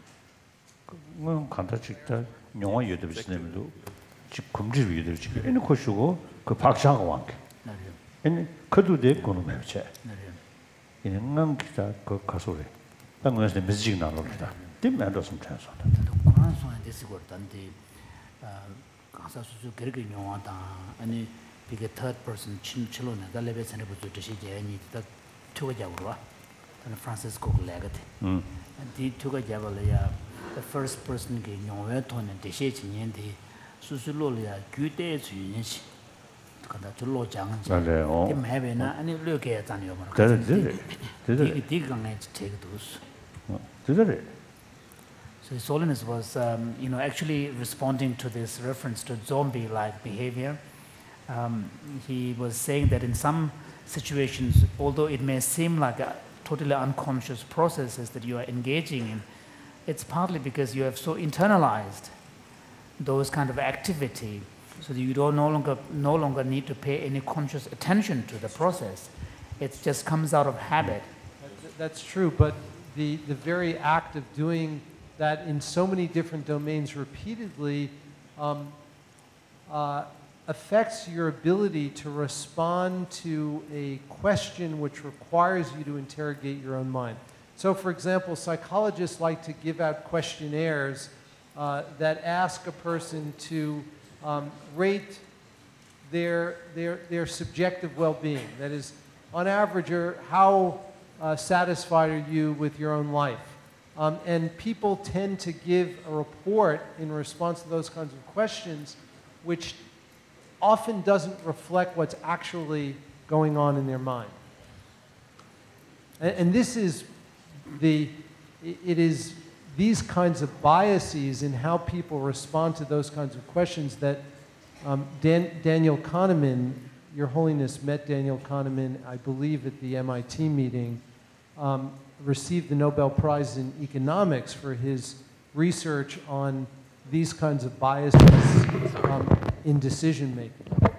No. 간다직다 영어 예도 비슷해도 즉 금지 위도 지금 이 코시고 그 박사가 왕게. 네. 그도 돼 거는 매체. 네. 이는 기타 그 가소래. 당연히 메시지 나눠다. 팀면도 좀 translate. 그런 소리 됐을 것 같은데 아 가서 수수 그렇게 영어다. 아니 이게 third person 친칠로네. 달래베 전에 부터 뜻이 제니 딱 투가 잡으러. And Francisco Legate. Mm. And the Tuga Javalia, the first person getting your weapon and the shades in the Susulolia, good days to Yinch. To Lord Jang, him having any look at on your market. Did it? Did it? Dig on it to take those. Did it? So His Holiness was, um, you know, actually responding to this reference to zombie-like behavior. Um, he was saying that in some situations, although it may seem like a totally unconscious processes that you are engaging in, it's partly because you have so internalized those kind of activity, so that you don't no longer no longer need to pay any conscious attention to the process. It just comes out of habit. That's true, but the, the very act of doing that in so many different domains repeatedly um, uh, affects your ability to respond to a question which requires you to interrogate your own mind. So, for example, psychologists like to give out questionnaires uh, that ask a person to um, rate their, their, their subjective well-being. That is, on average, or how uh, satisfied are you with your own life? Um, and people tend to give a report in response to those kinds of questions, which often doesn't reflect what's actually going on in their mind. And, and this is the, it is these kinds of biases in how people respond to those kinds of questions that um, Dan, Daniel Kahneman, Your Holiness met Daniel Kahneman, I believe, at the M I T meeting, um, received the Nobel Prize in Economics for his research on these kinds of biases um, in decision making.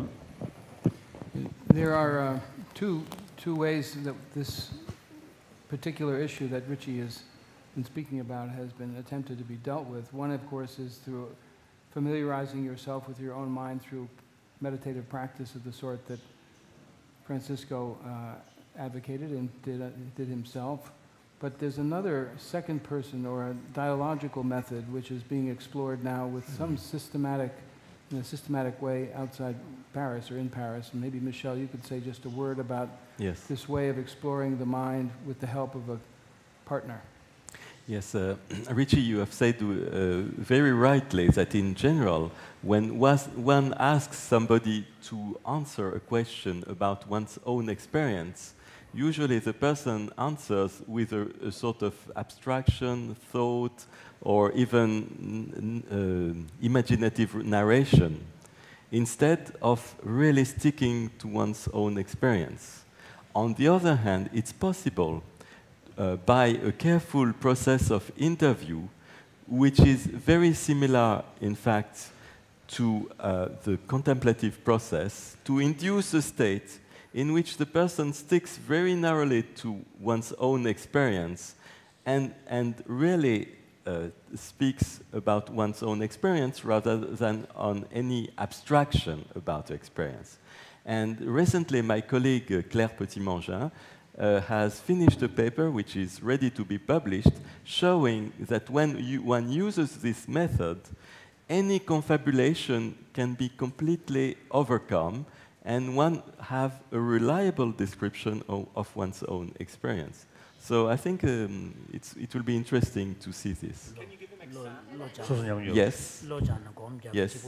There are uh, two, two ways that this particular issue that Richie has been speaking about has been attempted to be dealt with. One, of course, is through familiarizing yourself with your own mind through meditative practice of the sort that Francisco uh, advocated and did, uh, did himself. But there's another second person or a dialogical method which is being explored now with some systematic, in a systematic way outside Paris or in Paris. And maybe, Michelle, you could say just a word about yes. this way of exploring the mind with the help of a partner. Yes, uh, Richie, you have said uh, very rightly that in general, when was, one asks somebody to answer a question about one's own experience, usually the person answers with a, a sort of abstraction, thought, or even uh, imaginative narration, instead of really sticking to one's own experience. On the other hand, it's possible uh, by a careful process of interview, which is very similar, in fact, to uh, the contemplative process, to induce a state in which the person sticks very narrowly to one's own experience and, and really uh, speaks about one's own experience rather than on any abstraction about experience. And recently, my colleague uh, Claire Petit-Mangin uh, has finished a paper which is ready to be published, showing that when you, one uses this method, any confabulation can be completely overcome and one have a reliable description of, of one's own experience. So I think um, it's, it will be interesting to see this. Can you give an example? Yes. Yes.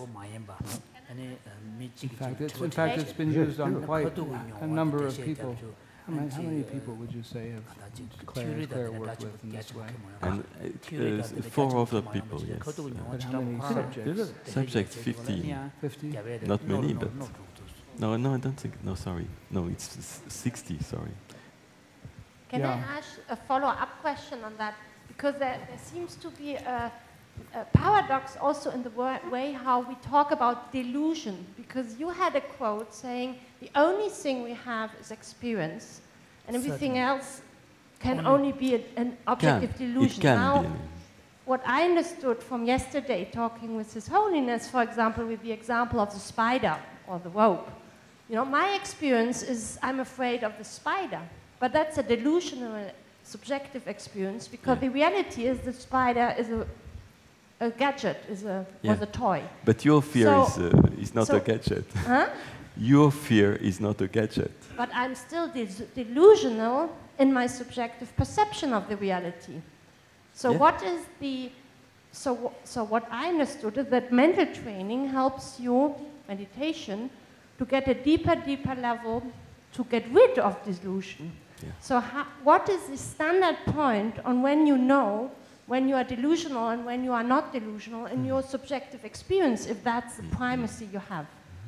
In fact, it's, in fact, it's been used on quite a number of people. How many, how many people would you say have Claire, Claire worked with in this way? And it, uh, four other people, yes. But how many subjects? Subjects, fifty. fifty? Not many, but... No, no, I don't think, no, sorry. No, it's sixty, sorry. Can yeah. I ask a follow-up question on that? Because there, there seems to be a, a paradox also in the way how we talk about delusion. Because you had a quote saying, the only thing we have is experience, and everything Certainly. else can only, only be a, an objective can. delusion. It can now, be. What I understood from yesterday, talking with His Holiness, for example, with the example of the spider or the rope, you know, my experience is I'm afraid of the spider, but that's a delusional, subjective experience because yeah. the reality is the spider is a, a gadget, is a, yeah. was a toy. But your fear so, is, uh, is not so, a gadget. Huh? Your fear is not a gadget. But I'm still delusional in my subjective perception of the reality. So yeah. what is the, so, so what I understood is that mental training helps you, meditation, to get a deeper, deeper level to get rid of delusion. Yeah. So how, what is the standard point on when you know when you are delusional and when you are not delusional in mm. your subjective experience, if that's the primacy you have? Yeah.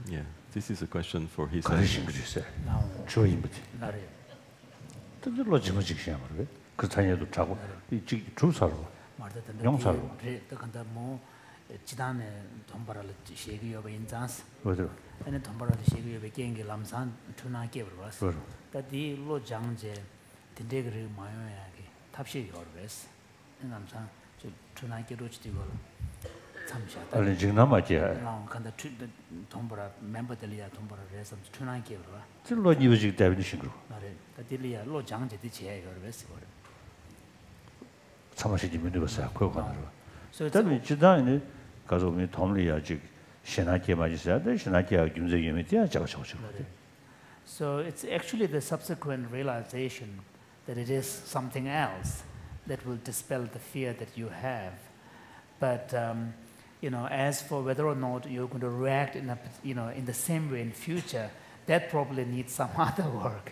This is a question for his 가르친 Holiness. 그랬어요. 주임부터. 나를 뜻들로 지무직시야 말이에요. 그 자녀도 자고 이 주사로 용사로. 또 간다 뭐 지단에 돈 벌을 시기여be 인자스. 그래도 아니 돈 벌을 시기여be 갱게 람산 투나게 버렸어. 그다디 로 장제 딘데그를 마요야게 탑시 요르베스. 남산 저 투나게 로치디고 참샤다. 아니 지금 남았지. 랑 간다 돈 벌어 멤버들이야 돈 벌어 그래서 투나게 버려. 질로 이유직 때문에 신고. 나를 그들이야 로 장제디 제 요르베스 버려. 참아시지 믿어봤어요. 그거 가지고. So 다음에 지단에 가서 우리 돈을 아직 신학계 맞으셔야 돼. 신학계 김재겸이 돼야 저거 저거. So it's actually the subsequent realization that it is something else that will dispel the fear that you have. But um, you know, as for whether or not you're going to react in a, you know, in the same way in future, that probably needs some other work.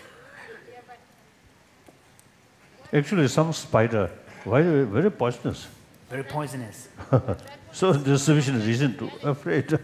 Actually, some spider very very poisonous. Very poisonous. So there's sufficient reason to afraid. Human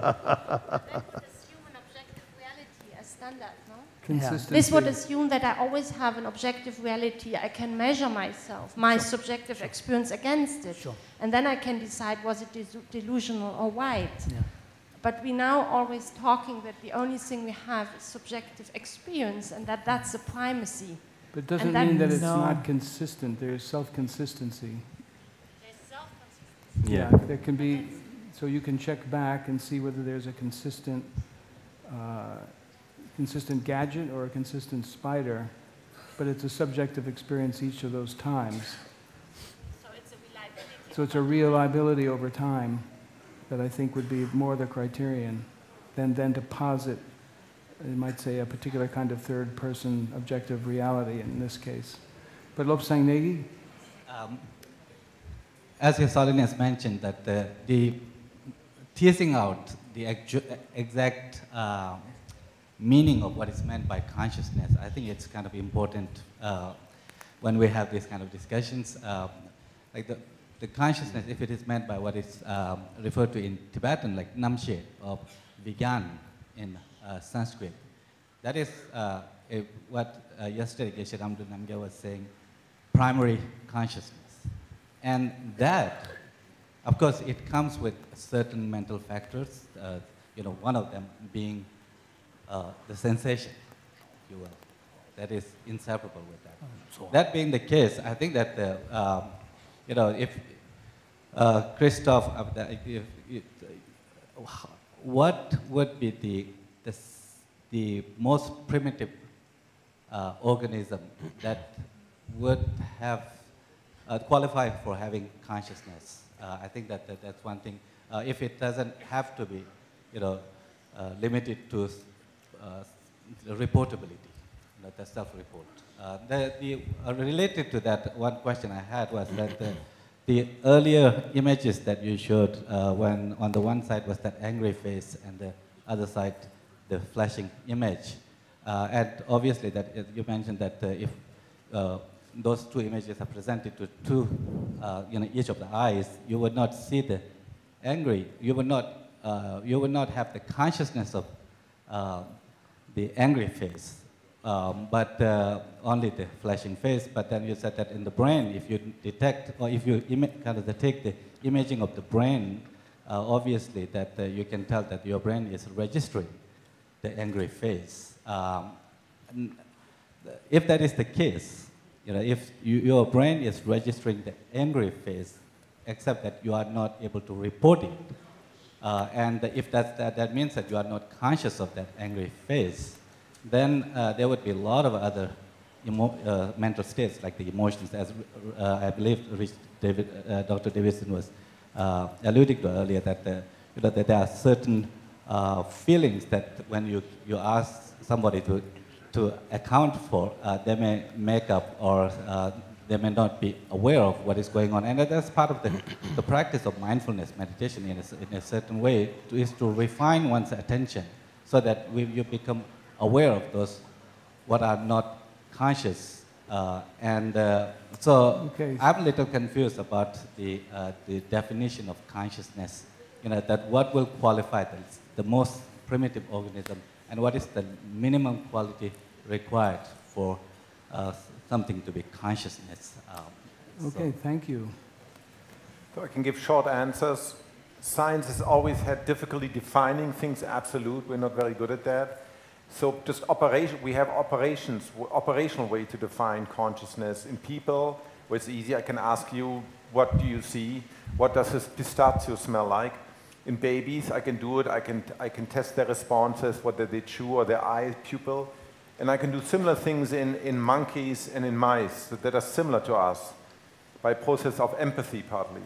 objective reality as standard, no? Consistency. This would assume that I always have an objective reality. I can measure myself, my sure. subjective sure. experience against it. Sure. And then I can decide was it delusional or right. Yeah. But we now always talking that the only thing we have is subjective experience and that that's the primacy. But it doesn't that mean that it's no. not consistent. There's self-consistency. There's self-consistency. Yeah. Yeah, there can be, so you can check back and see whether there's a consistent, uh, consistent gadget or a consistent spider, but it's a subjective experience each of those times. So it's a reliability. So it's a reliability over time that I think would be more the criterion than, than to posit, you might say, a particular kind of third-person objective reality in this case. But Lobsang Negi? Um, as His Holiness mentioned, that the, the teasing out the exact uh, meaning of what is meant by consciousness, I think it's kind of important uh, when we have these kind of discussions. Uh, like the, the consciousness, if it is meant by what is um, referred to in Tibetan, like namshe, or vigyan in uh, Sanskrit, that is uh, a, what uh, yesterday Geshe Ramdu Namgyal was saying, primary consciousness. And that, of course, it comes with certain mental factors, uh, you know, one of them being uh, the sensation, if you will. That is inseparable with that. So that being the case, I think that, the, um, you know, if uh, Christoph, uh, if, if, what would be the, the, the most primitive uh, organism that would have uh, qualified for having consciousness? Uh, I think that, that that's one thing. Uh, if it doesn't have to be, you know, uh, limited to uh, reportability, not the self-report. Uh, the, the, uh, related to that, one question I had was that the, the earlier images that you showed, uh, when on the one side was that angry face and the other side the flashing image, uh, and obviously that uh, you mentioned that uh, if uh, those two images are presented to two, uh, you know, each of the eyes, you would not see the angry. You would not, uh, you would not have the consciousness of uh, the angry face, um, but uh, only the flashing face. But then you said that in the brain, if you detect or if you kind of take the imaging of the brain, uh, obviously that uh, you can tell that your brain is registering the angry face. Um, if that is the case, you know, if you, your brain is registering the angry face, except that you are not able to report it, uh, and if that's, that, that means that you are not conscious of that angry face, then uh, there would be a lot of other emo uh, mental states, like the emotions, as uh, I believe Rich David, uh, Doctor Davidson was uh, alluding to earlier, that, uh, you know, that there are certain uh, feelings that when you, you ask somebody to, to account for, uh, they may make up or uh, they may not be aware of what is going on. And that's part of the, the practice of mindfulness meditation in a, in a certain way, to, is to refine one's attention so that we, you become aware of those what are not conscious. Uh, and uh, so okay. I'm a little confused about the, uh, the definition of consciousness. You know, that what will qualify the, the most primitive organism, and what is the minimum quality required for uh, something to be consciousness? Um, okay, so. thank you. So I can give short answers. Science has always had difficulty defining things absolute. We're not very good at that. So just operation, we have operations, operational way to define consciousness. In people, where it's easy, I can ask you, what do you see? What does this pistachio smell like? In babies, I can do it. I can, I can test their responses, whether they chew or their eye pupil. And I can do similar things in, in monkeys and in mice that, that are similar to us by process of empathy partly.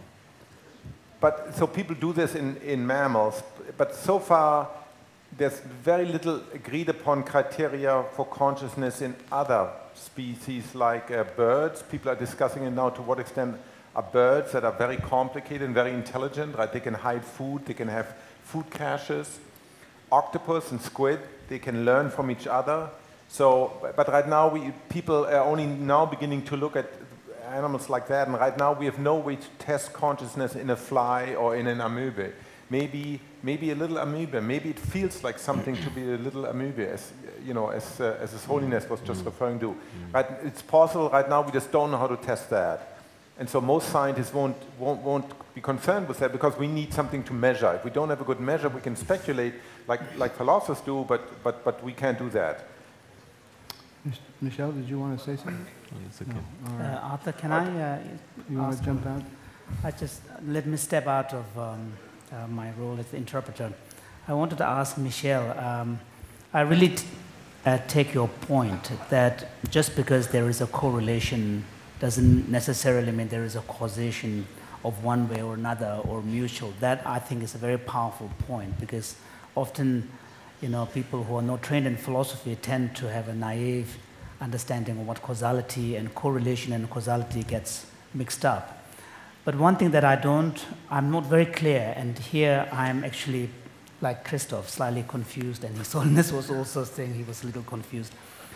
But so people do this in, in mammals, but so far there's very little agreed upon criteria for consciousness in other species like uh, birds. People are discussing it now to what extent are birds that are very complicated and very intelligent, right? They can hide food, they can have food caches. Octopus and squid, they can learn from each other. So, but right now we, people are only now beginning to look at animals like that, and right now we have no way to test consciousness in a fly or in an amoeba. Maybe, maybe a little amoeba. Maybe it feels like something to be a little amoeba, as you know, as uh, as His Holiness was just referring to. Right? It's possible right now. We just don't know how to test that, and so most scientists won't won't won't be concerned with that because we need something to measure. If we don't have a good measure, we can speculate like like philosophers do, but but but we can't do that. Michelle, did you want to say something? It's okay. No. All right. Uh, Arthur, can I uh, You want ask to jump out? I just, let me step out of um, uh, my role as the interpreter. I wanted to ask Michelle, um, I really t uh, take your point that just because there is a correlation doesn't necessarily mean there is a causation of one way or another or mutual. That, I think, is a very powerful point because often, you know, people who are not trained in philosophy tend to have a naive understanding of what causality and correlation and causality gets mixed up. But one thing that I don't, I'm not very clear, and here I'm actually, like Christoph, slightly confused, and His Holiness was also saying he was a little confused,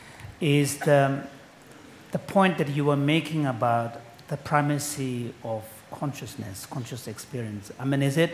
is the, the point that you were making about the primacy of consciousness, conscious experience. I mean, is it,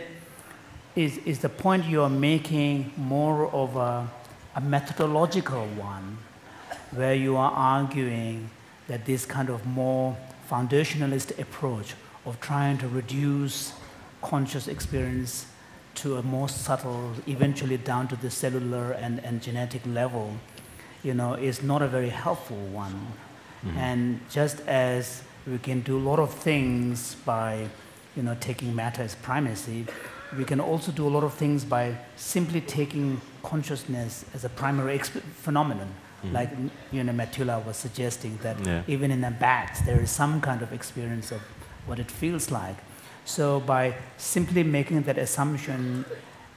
is, is the point you're making more of a, a methodological one, where you are arguing that this kind of more foundationalist approach of trying to reduce conscious experience to a more subtle, eventually down to the cellular and, and genetic level, you know, is not a very helpful one. Mm-hmm. And just as we can do a lot of things by, you know, taking matter as primacy, we can also do a lot of things by simply taking consciousness as a primary phenomenon. Mm-hmm. Like, you know, Matula was suggesting that yeah. even in a bat, there is some kind of experience of what it feels like. So by simply making that assumption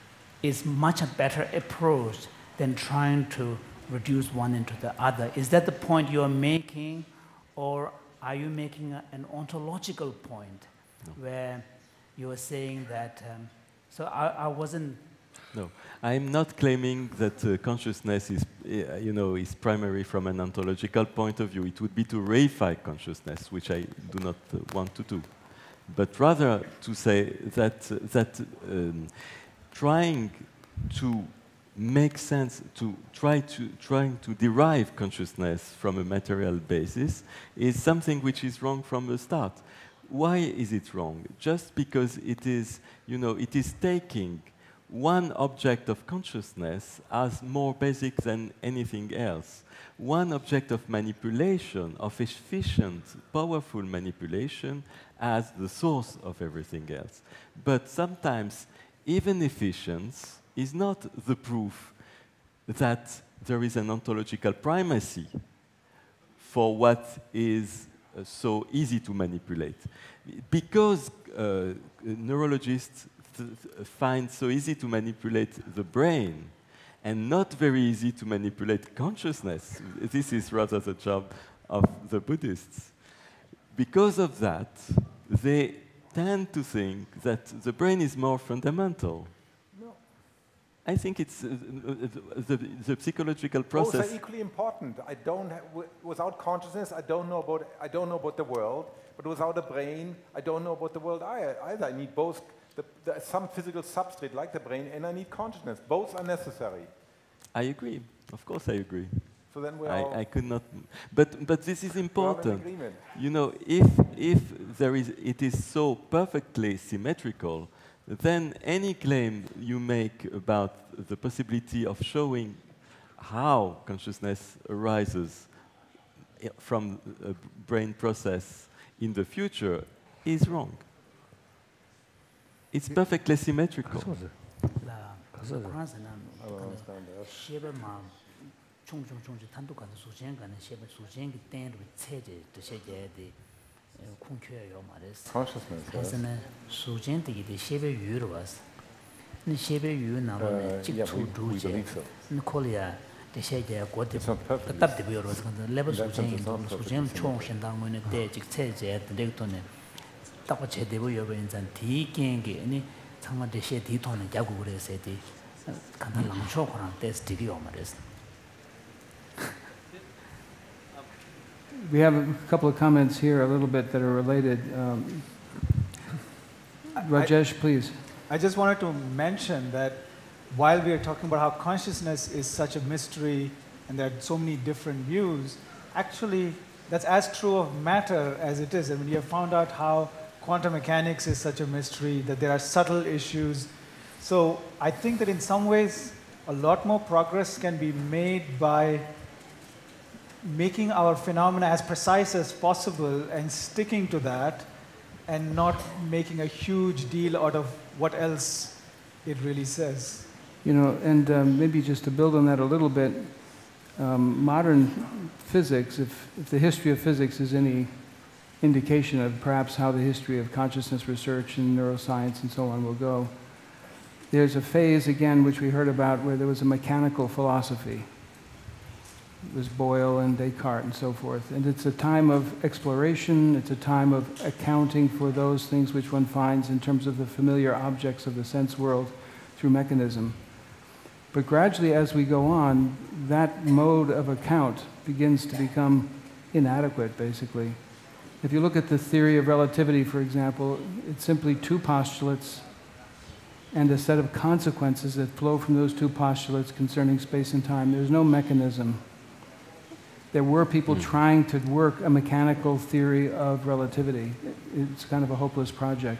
is much a better approach than trying to reduce one into the other. Is that the point you're making, or are you making a, an ontological point no. where you're saying that, um, so I, I wasn't... No, I'm not claiming that uh, consciousness is, uh, you know, is primary from an ontological point of view. It would be to reify consciousness, which I do not uh, want to do, but rather to say that uh, that um, trying to make sense, to try to trying to derive consciousness from a material basis is something which is wrong from the start. Why is it wrong? Just because it is, you know, it is taking one object of consciousness as more basic than anything else. One object of manipulation, of efficient, powerful manipulation, as the source of everything else. But sometimes, even efficiency is not the proof that there is an ontological primacy for what is uh, so easy to manipulate. Because uh, neurologists find so easy to manipulate the brain and not very easy to manipulate consciousness. This is rather the job of the Buddhists. Because of that, they tend to think that the brain is more fundamental. No. I think it's uh, the, the psychological process. Both are equally important. I don't have, without consciousness, I don't know about I don't know about the world. But without a brain, I don't know about the world either. I need both the, the, some physical substrate like the brain, and I need consciousness. Both are necessary. I agree. Of course, I agree. So then we're I, all I could not, but but this is important. agreement. You know, if if there is, it is so perfectly symmetrical, then any claim you make about the possibility of showing how consciousness arises from a brain process in the future is wrong. It's perfectly symmetrical. We have a couple of comments here, a little bit that are related. Um, Rajesh, I, please. I just wanted to mention that while we are talking about how consciousness is such a mystery and there are so many different views, actually that's as true of matter as it is. I mean, you have found out how quantum mechanics is such a mystery, that there are subtle issues. So I think that in some ways, a lot more progress can be made by making our phenomena as precise as possible and sticking to that and not making a huge deal out of what else it really says. You know, and um, maybe just to build on that a little bit, um, modern physics, if, if the history of physics is any indication of perhaps how the history of consciousness research and neuroscience and so on will go, there's a phase, again, which we heard about, where there was a mechanical philosophy. It was Boyle and Descartes and so forth. And it's a time of exploration, it's a time of accounting for those things which one finds in terms of the familiar objects of the sense world through mechanism. But gradually, as we go on, that mode of account begins to become inadequate, basically. If you look at the theory of relativity, for example, it's simply two postulates and a set of consequences that flow from those two postulates concerning space and time. There's no mechanism. There were people mm. trying to work a mechanical theory of relativity. It's kind of a hopeless project.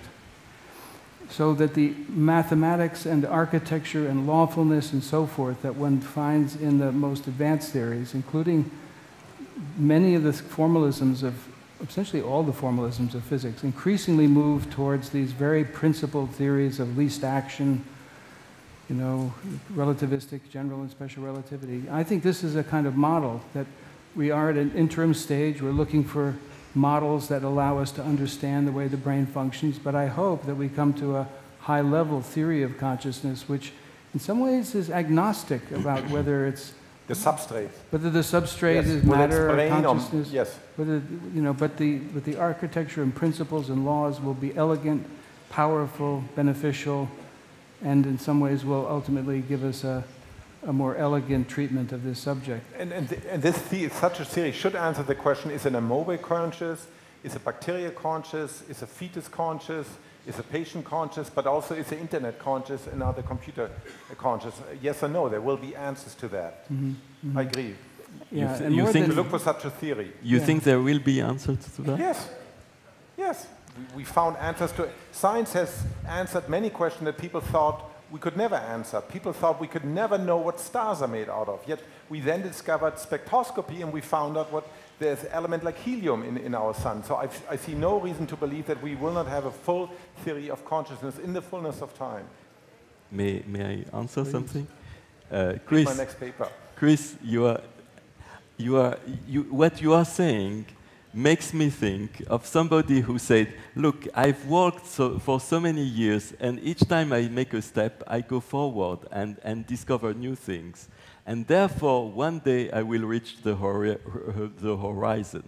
So that the mathematics and architecture and lawfulness and so forth that one finds in the most advanced theories, including many of the formalisms of, essentially all the formalisms of physics, increasingly move towards these very principled theories of least action, you know, relativistic, general and special relativity. I think this is a kind of model that we are at an interim stage. We're looking for models that allow us to understand the way the brain functions, but I hope that we come to a high-level theory of consciousness, which in some ways is agnostic about whether it's the substrate, whether the substrate yes. is matter or consciousness. Or, yes. Whether, you know, but the but the architecture and principles and laws will be elegant, powerful, beneficial, and in some ways will ultimately give us a a more elegant treatment of this subject. And, and, th and this the such a theory should answer the question, is an amoeba conscious, is a bacteria conscious, is a fetus conscious, is a patient conscious, but also is the internet conscious and are the computer conscious? Yes or no, there will be answers to that. Mm-hmm. Mm-hmm. I agree. Yeah, you, th and you think to look for such a theory. You yeah. think there will be answers to that? Yes, yes. We, we found answers to it. Science has answered many questions that people thought we could never answer. People thought we could never know what stars are made out of. Yet we then discovered spectroscopy and we found out what there's an element like helium in, in our sun. So I've, I see no reason to believe that we will not have a full theory of consciousness in the fullness of time. May, may I answer Please. something? Uh, Chris, my next paper. Chris, you are, you are, you, what you are saying makes me think of somebody who said, look, I've walked so, for so many years, and each time I make a step, I go forward and, and discover new things. And therefore, one day I will reach the, hori the horizon.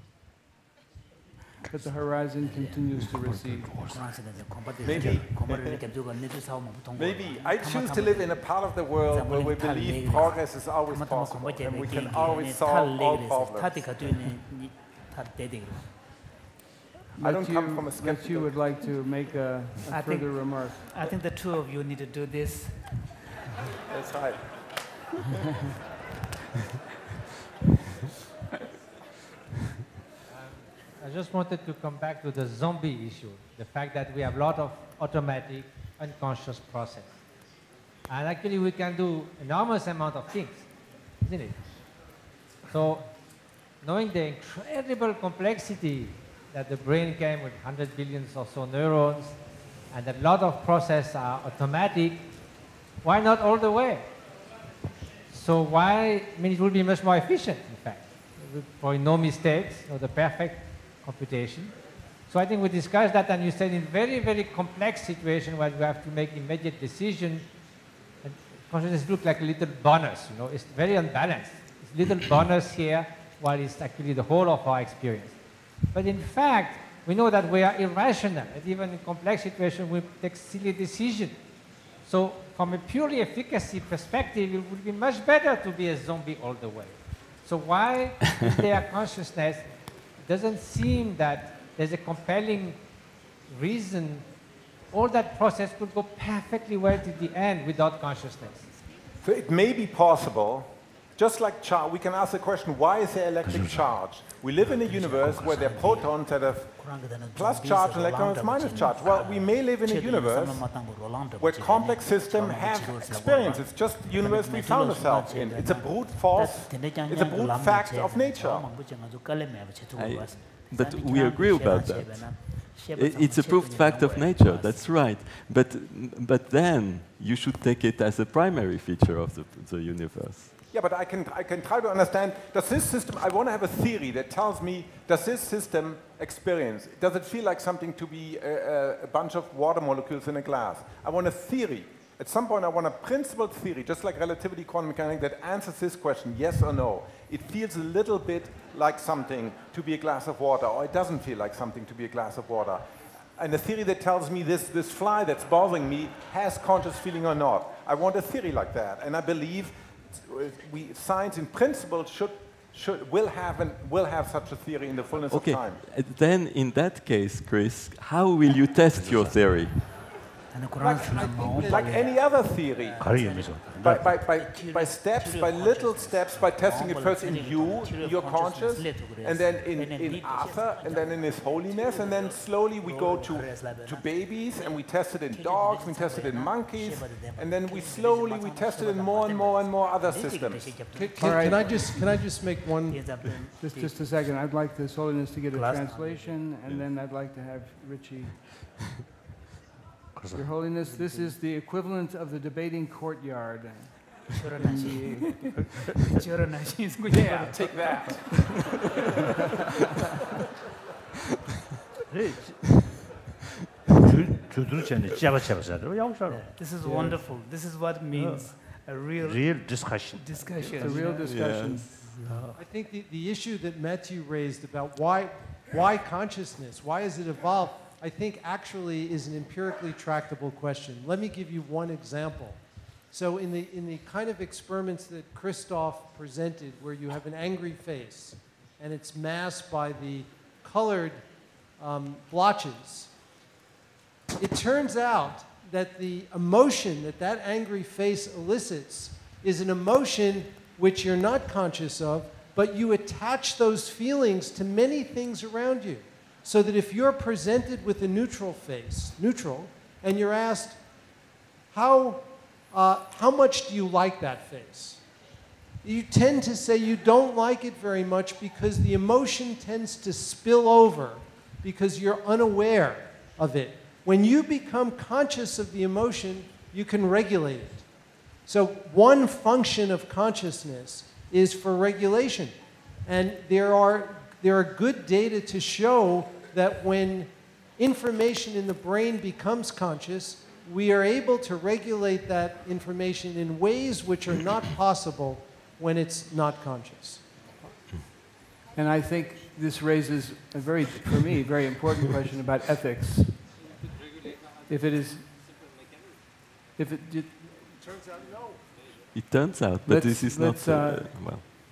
But the horizon continues to recede. Maybe. Maybe. I choose to live in a part of the world where we believe progress is always possible, and we can always solve all problems. I don't you, come from a that skeptical... you would like to make a, a I further think, remark. I think the two of you need to do this. That's right. I just wanted to come back to the zombie issue, the fact that we have a lot of automatic, unconscious process. And actually we can do enormous amount of things, isn't it? So knowing the incredible complexity that the brain came with one hundred billions or so neurons, and that a lot of processes are automatic, why not all the way? So why, I mean, it will be much more efficient, in fact, for no mistakes, or the perfect computation. So I think we discussed that, and you said in very, very complex situation where you have to make immediate decision, and consciousness looks like a little bonus, you know, it's very unbalanced. It's little bonus here, while it's actually the whole of our experience. But in fact, we know that we are irrational, and even in complex situations we take silly decisions. So from a purely efficacy perspective, it would be much better to be a zombie all the way. So why, if they are consciousness, it doesn't seem that there's a compelling reason all that process could go perfectly well to the end without consciousness. So it may be possible, just like charge, we can ask the question, why is there electric charge? We live in a universe where there are protons that have plus charge and electrons minus charge. Well, we may live in a universe where complex systems have experience. It's just the universe we found ourselves in. It's a brute force, it's a brute fact of nature. I, but we agree about that. It's a proved fact of nature, that's right. But, but then you should take it as a primary feature of the, the universe. Yeah, but I can, I can try to understand, does this system, I want to have a theory that tells me, does this system experience, does it feel like something to be a, a, a bunch of water molecules in a glass? I want a theory. At some point I want a principled theory, just like relativity quantum mechanics, that answers this question, yes or no. It feels a little bit like something to be a glass of water, or it doesn't feel like something to be a glass of water. And a theory that tells me this, this fly that's bothering me has conscious feeling or not. I want a theory like that, and I believe we, science in principle should, should, will, have an, will have such a theory in the fullness okay. of time. Then in that case, Chris, how will you test your theory? Like, like any other theory, by, by, by, by steps, by little steps, by testing it first in you, your conscious, and then in, in Arthur, and then in his holiness, and then slowly we go to, to babies, and we test it in dogs, we test it in monkeys, and then we slowly, we test it in more and more and more other systems. Can, can, right. can, I, just, can I just make one? Just, just a second, I'd like His Holiness to get a translation, and then I'd like to have Richie. Your Holiness, this is the equivalent of the debating courtyard. Yeah, take that. This is wonderful. This is what means a real, real discussion. discussion. It's a real discussion. Yeah. I think the, the issue that Matthew raised about why, why consciousness, why has it evolved, I think actually is an empirically tractable question. Let me give you one example. So in the, in the kind of experiments that Christoph presented, where you have an angry face, and it's masked by the colored um, blotches, it turns out that the emotion that that angry face elicits is an emotion which you're not conscious of, but you attach those feelings to many things around you. So that if you're presented with a neutral face, neutral, and you're asked, how, uh, how much do you like that face? You tend to say you don't like it very much because the emotion tends to spill over because you're unaware of it. When you become conscious of the emotion, you can regulate it. So one function of consciousness is for regulation. And there are, there are good data to show that when information in the brain becomes conscious, we are able to regulate that information in ways which are not possible when it's not conscious. And I think this raises a very, for me, very important question about ethics. If it is, if it, it It turns out, but this is not, uh, well.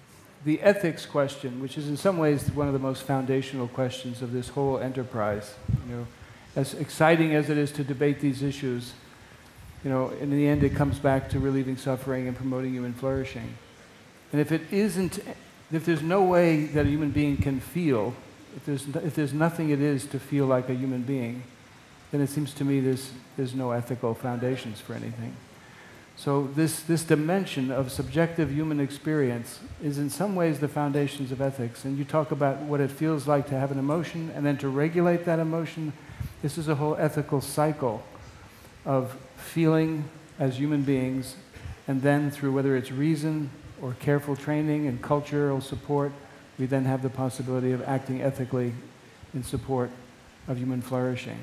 the ethics question, which is in some ways one of the most foundational questions of this whole enterprise. You know, as exciting as it is to debate these issues, you know, in the end it comes back to relieving suffering and promoting human flourishing. And if it isn't, if there's no way that a human being can feel, if there's, if there's nothing it is to feel like a human being, then it seems to me there's, there's no ethical foundations for anything. So this, this dimension of subjective human experience is in some ways the foundations of ethics. And you talk about what it feels like to have an emotion and then to regulate that emotion. This is a whole ethical cycle of feeling as human beings, and then through whether it's reason or careful training and cultural support, we then have the possibility of acting ethically in support of human flourishing.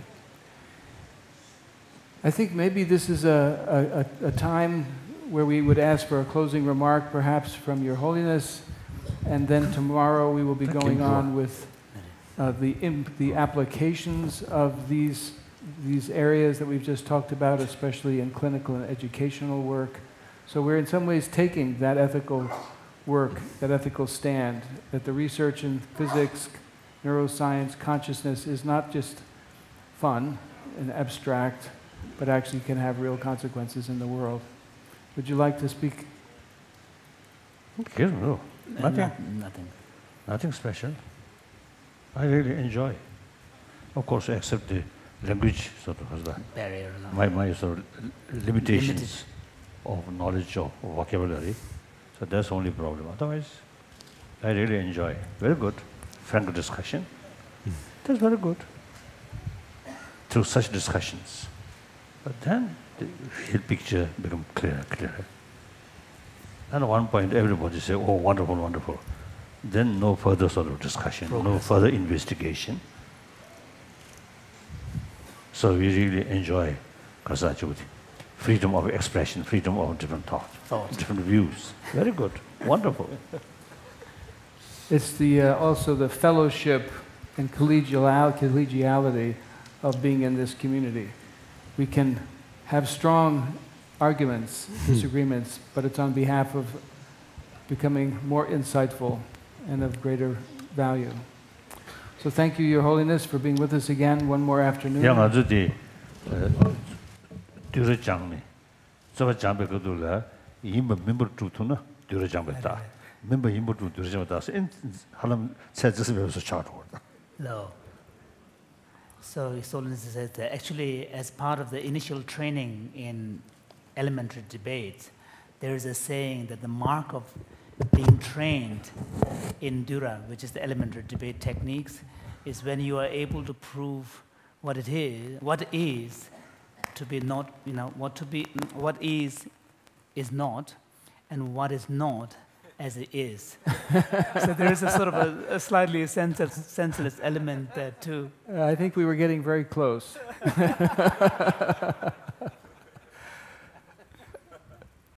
I think maybe this is a, a, a time where we would ask for a closing remark, perhaps from Your Holiness, and then tomorrow we will be going on with uh, the, imp the applications of these, these areas that we've just talked about, especially in clinical and educational work. So we're in some ways taking that ethical work, that ethical stand, that the research in physics, neuroscience, consciousness is not just fun and abstract, but actually can have real consequences in the world. Would you like to speak? Okay, no, nothing. Uh, nothing. Nothing special. I really enjoy. Of course, except the language sort of has that barrier. No. My, my sort of limitations Limited. of knowledge of vocabulary. So that's the only problem. Otherwise, I really enjoy. Very good. Frank discussion. Mm. That's very good. Through such discussions. But then the whole picture becomes clearer, clearer. And at one point, everybody say, "Oh, wonderful, wonderful." Then no further sort of discussion, Progress. no further investigation. So we really enjoy Kasachuti. Freedom of expression, freedom of different thoughts, Thought. different views. Very good, wonderful. It's the uh, also the fellowship and collegial collegiality of being in this community. We can have strong arguments, disagreements, but it's on behalf of becoming more insightful and of greater value. So thank you, Your Holiness, for being with us again one more afternoon. Yeah, I the Dura Jangme. So Jambe Gadula, Yimba member to Tuna, Dura Jambeta. Member Yimba to Dura Jambeta. In Halam said this was a chart word. No. So His Holiness says that actually, as part of the initial training in elementary debates, there is a saying that the mark of being trained in Dura, which is the elementary debate techniques, is when you are able to prove what it is, what is to be not, you know, what to be, what is is not, and what is not as it is. So there is a sort of a, a slightly senseless, senseless element there too. Uh, I think we were getting very close.